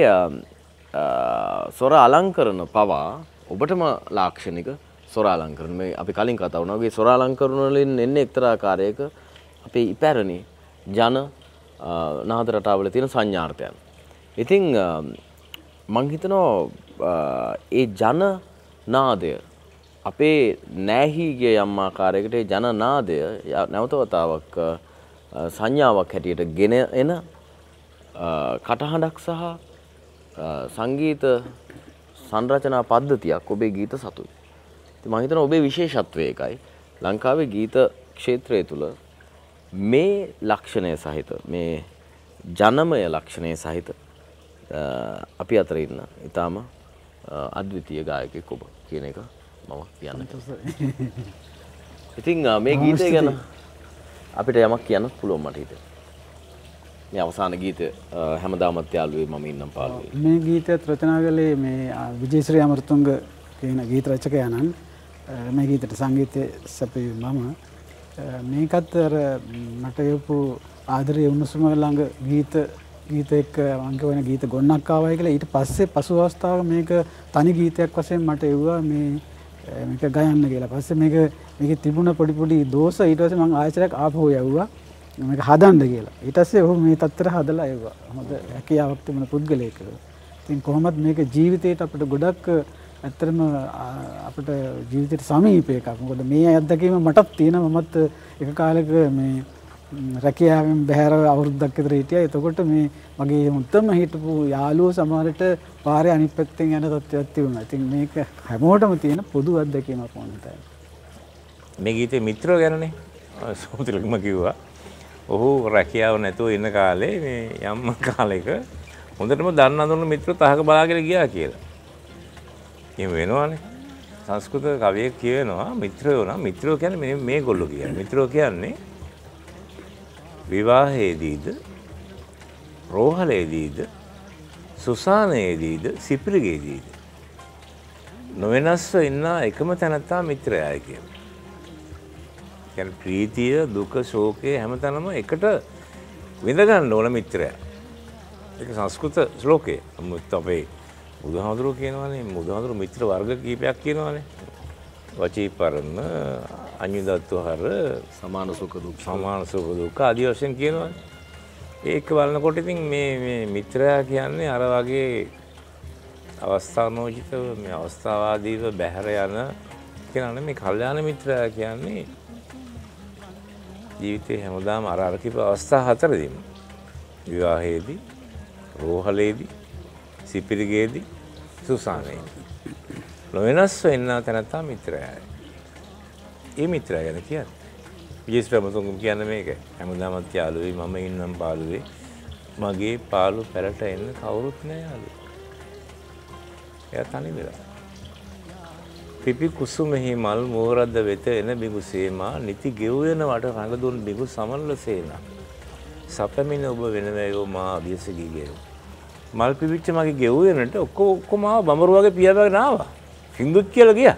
ස්වර අලංකරණ පවා ඔබටම ලාක්ෂණික ස්වර අලංකරණ. මේ අපි කලින් කතා වුණා වගේ ස්වර අලංකරණ වලින් එන්නේ එක්තරා ආකාරයක අපේ ඉපැරණි ජන නාද රටාවල තියෙන සංඥාර්ථයන්. ඉතින් මං හිතනවා ඒ ජන නාදය අපේ නෑහිගේ යම් ආකාරයකට ඒ ජන නාදය නැවත වතාවක් සංඥාවක් හැටියට ගෙන එන කටහඬක් සහ සංගීත සංරචනා පද්ධතියක් ඔබේ ගීත සතුයි. ඉතින් මම හිතනවා ඔබේ විශේෂත්වය ඒකයි. ලංකාවේ ගීත ක්ෂේත්‍රය තුල මේ ලක්ෂණය සහිත මේ ජනමය ලක්ෂණය සහිත අපි අතර ඉන්න ඊටාම අද්විතීය ගායකයෙක් ඔබ කියන එක මම කියන්න. ඉතින් මේ ගීතය ගැන අපිට යමක් කියන්න පුළුවන් මට හිතෙනවා. මේ අවසාන ගීතය හැමදාමත් යාළුවේ මම ඉන්නම් පාළුවේ. මේ ගීතයත් රචනා කළේ මේ විජේශ්‍රී අමරතුංග කියන ගීත රචකයාණන්. මේ ගීතට සංගීතය සැපයුවේ මම. මේකත් අර මට යපු ආදරේ උණුසුම ළඟ ගීත එක්ක අංක වෙන ගීත ගොන්නක් ආවයි කියලා ඊට පස්සේ පසු අවස්ථාවක මේක තනි ගීතයක් වශයෙන් මට එවුවා මේක ගයන්න කියලා. පස්සේ මේකේ තිබුණ පොඩි දෝෂ ඊට පස්සේ මම ආයෙත් ආපහු යවුවා මේක හදන්න කියලා. ඊට පස්සේ ඔහු මේ තත්තර හදලා එවුවා. හොඳ හැකියාවක් තිබුණ පුද්ගලයෙක්. ඉතින් කොහොමද මේක ජීවිතේට අපිට ගොඩක් ඇත්තටම අපිට ජීවිතේට සමීප එකක්. මොකද මේ අත්දැකීම මටත් තියෙනවා. මමත් එක කාලෙක මේ රැකියාවෙන් බැහැර අවුරුද්දක් විතර හිටියා. එතකොට මේ මගේ මුත්තම හිටපු යාළුවෝ සමහරට පාරේ අනිත් පැත්තෙන් යන තත්ත්වයක් තිබුණා. ඉතින් මේක හැමෝටම තියෙන පොදු අත්දැකීමක් වුණා. මේ ගීතේ මිත්‍රෝ ගැනනේ සෝතිලකම කිව්වා. ඔහු රැකියාව නැතුව ඉන්න කාලේ මේ යම් කාලයක හොඳටම දන්න අඳුන මිත්‍රෝ තහක බලාගෙන ගියා කියලා. එහෙම වෙනවනේ. සංස්කෘත කවියෙක් කියනවා මිත්‍රයෝ නම් මිත්‍රයෝ කියන්නේ මේගොල්ලෝ කියන්නේ. මිත්‍රයෝ කියන්නේ විවාහයේදීද රෝහලේදීද සුසානයේදීද සිපිරිගේදීද නොවෙනස්ව ඉන්න එකම තැනත්තා මිත්‍රයයි කියනවා. කියන්නේ ප්‍රීතිය දුක ශෝකය හැමතැනම එකට විඳ ගන්න ඕන මිත්‍රයා. ඒක සංස්කෘත ශ්ලෝකය. නමුත් අපේ බුදුහාමුදුරුවෝ කියනවානේ බුදුහාමුදුරුවෝ මිත්‍ර වර්ග කීපයක් කියනවානේ. වචීපරණ අඤ්ඤුදත්වහර සමාන සුඛ දුක්ඛ ආදී වශයෙන් කියනවානේ. ඒක බලනකොට ඉතින් මේ මිත්‍රයා කියන්නේ අර වගේ අවස්ථානෝචිතව මේ අවස්ථාවාදීව බැහැර යන කෙනා මේ කල්යාණ මිත්‍රයා කියන්නේ ජීවිතේ හැමදාම අර කිප අවස්ථා හතරදීම විවාහයේදී රෝහලේදී සිපිරිගේදී සුසානයේදී නොවෙනස්ව ඉන්න තැනත්තා මිත්‍රයයි. ඒ මිත්‍රය ගැන කියන්නේ විජේශ්‍රී අමරතුංග කියන්නේ මේක. හැමදාමත් යාළුවේ මම ඉන්නම් පාළුවේ මගේ පාළු පෙරට එන්න කවුරුත් නෑ යාළුවෝ. එයා තනි වෙලා. පිපි කුසුමෙහි මල් මෝරද්ද වෙත එන බිඟු සේමා නිති ගෙව්වෙන වට රඟ දුන් බිඟු සමල්ල සේනා. සපමින ඔබ වෙනවයෝ මා අභියස ගියේ. මල් පිපිච්ච මගේ ගෙව්වෙනට ඔක්කොම බඹරු වගේ පියාගෙන ආවා. හින්දුත් කියලා ගියා.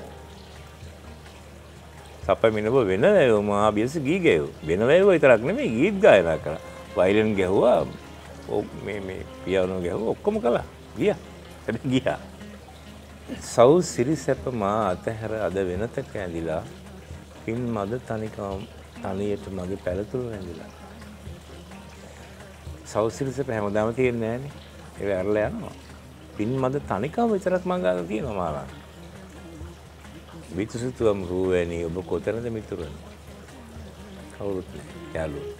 සපමින ඔබ වෙනවයෝ මා අභියස ගියේ. වෙනවයෝ විතරක් නෙමෙයි ගීත් ගායනා කරා. වයලින් ගැහුවා. මේ පියානෝ ගැහුවා ඔක්කොම කළා. ගියා. ගියා. සව් සිරිසැප මා අතහැර අද වෙනතක ඇඳිලා පින් මද තනිකම තනියට මගේ පැලතුරු ඇඳිලා. සව් සිරිසැප හැමදාම තියෙන්නේ නැහනේ. ඒක ඇරලා යනවා. පින් මද තනිකම විතරක් මං ගාලා තියෙනවා මාලා. විතුසිතුවම් රූවැනි ඔබ කොතනද මිතුරනි? කවුරුත් යාළුවෝ.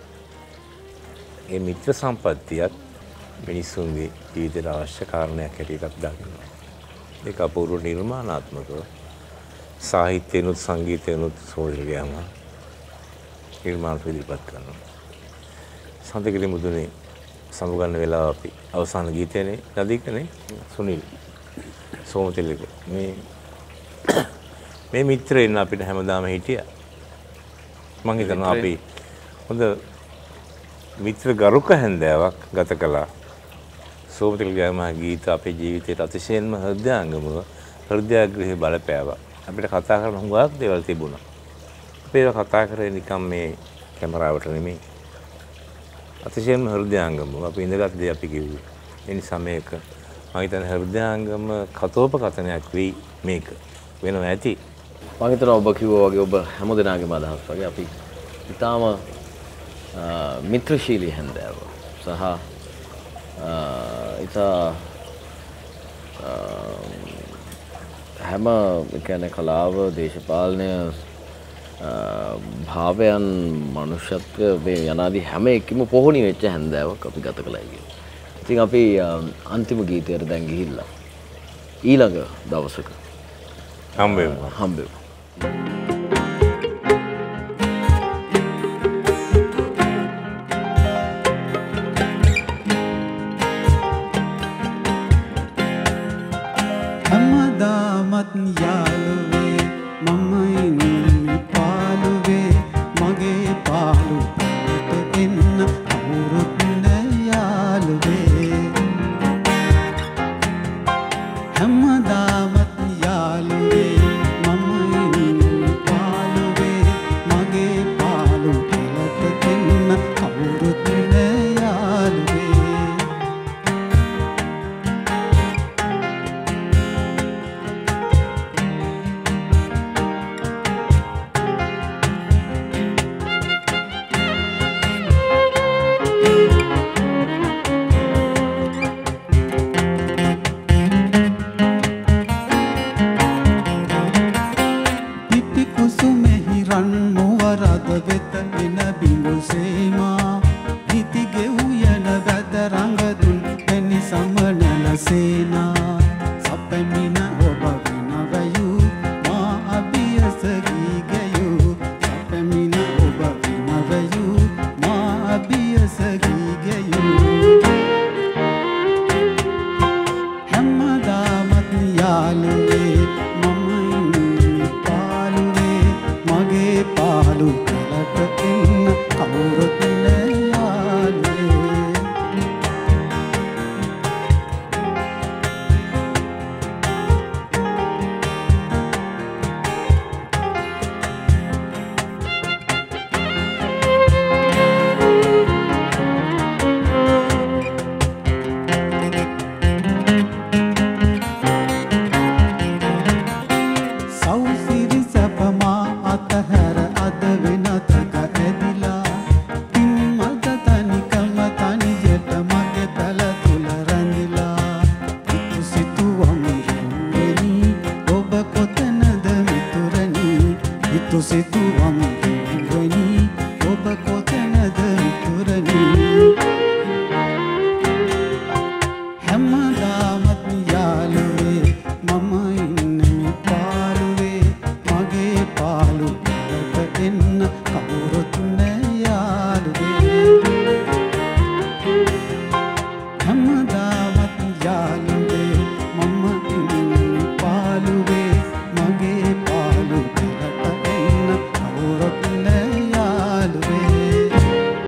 ඒ මිත්‍ර සම්පත්තියත් මිනිස්සුන්ගේ ජීවිතයට අවශ්‍ය කාරණයක් හැටියට අපි දකිනවා. ඒක අපූර්ව නිර්මාණාත්මකව සාහිත්‍යනුත් සංගීතයනුත් සෝදරයම නිර්මාණ පිළිපත් කරනවා. සඳකිරි මුදුනේ සමුගන්න වෙලාව අපි අවසාන ගීතයනේ නදීකනේ සුනිල් සෝමතිලක මේ මිත්‍රයන් අපිට හැමදාම හිටියා. මම හිතනවා අපි හොඳ මිත්‍ර ගරුක හැන්දෑවක් ගත කළා. සෝමතිලක ගාමා ගීත අපේ ජීවිතයට අතිශයින්ම හෘදයාංගමව හෘදයාග්‍රහී බලපෑවා. අපිට කතා කරන හුඟක් දේවල් තිබුණා. අපි ඒක කතා කරේ නිකම් මේ කැමරාවට නෙමෙයි. අතිශයින්ම හෘදයාංගම අපි ඉඳගත් දේ අපි කිව්වේ. ඒ නිසා මේක මම හිතන්නේ හෘදයාංගම කතෝපකථනයක් වෙයි මේක. වෙනවා ඇති. මම හිතනවා ඔබ කිව්වා වගේ ඔබ හැමදෙනාගේම අදහස් වගේ අපි ඊටාම මිත්‍රශීලී හැන්දෑව සහ ඉතා හැම කියන්නේ කලාව දේශපාලනය භාවයන් මනුෂ්‍යත්වය මේ යනාදී හැම එකම පොහොණි වෙච්ච හැන්දෑවක් අපි ගත කළා කියලා. ඉතින් අපි අන්තිම ගීතයට දැන් ගිහිල්ලා ඊළඟ දවසක හම්බෙමු. හැමදාමත් යාළුවේ මම ඉන්නේ පාළුවේ මගේ පාළුවට එන්න කවුරුත් නැ යාළුවේ. හැමදාමත් යාළුවේ මම ඉන්නේ පාළුවේ මගේ පාළුවට එන්න කවුරුත් නැ යාළුවේ. Hamada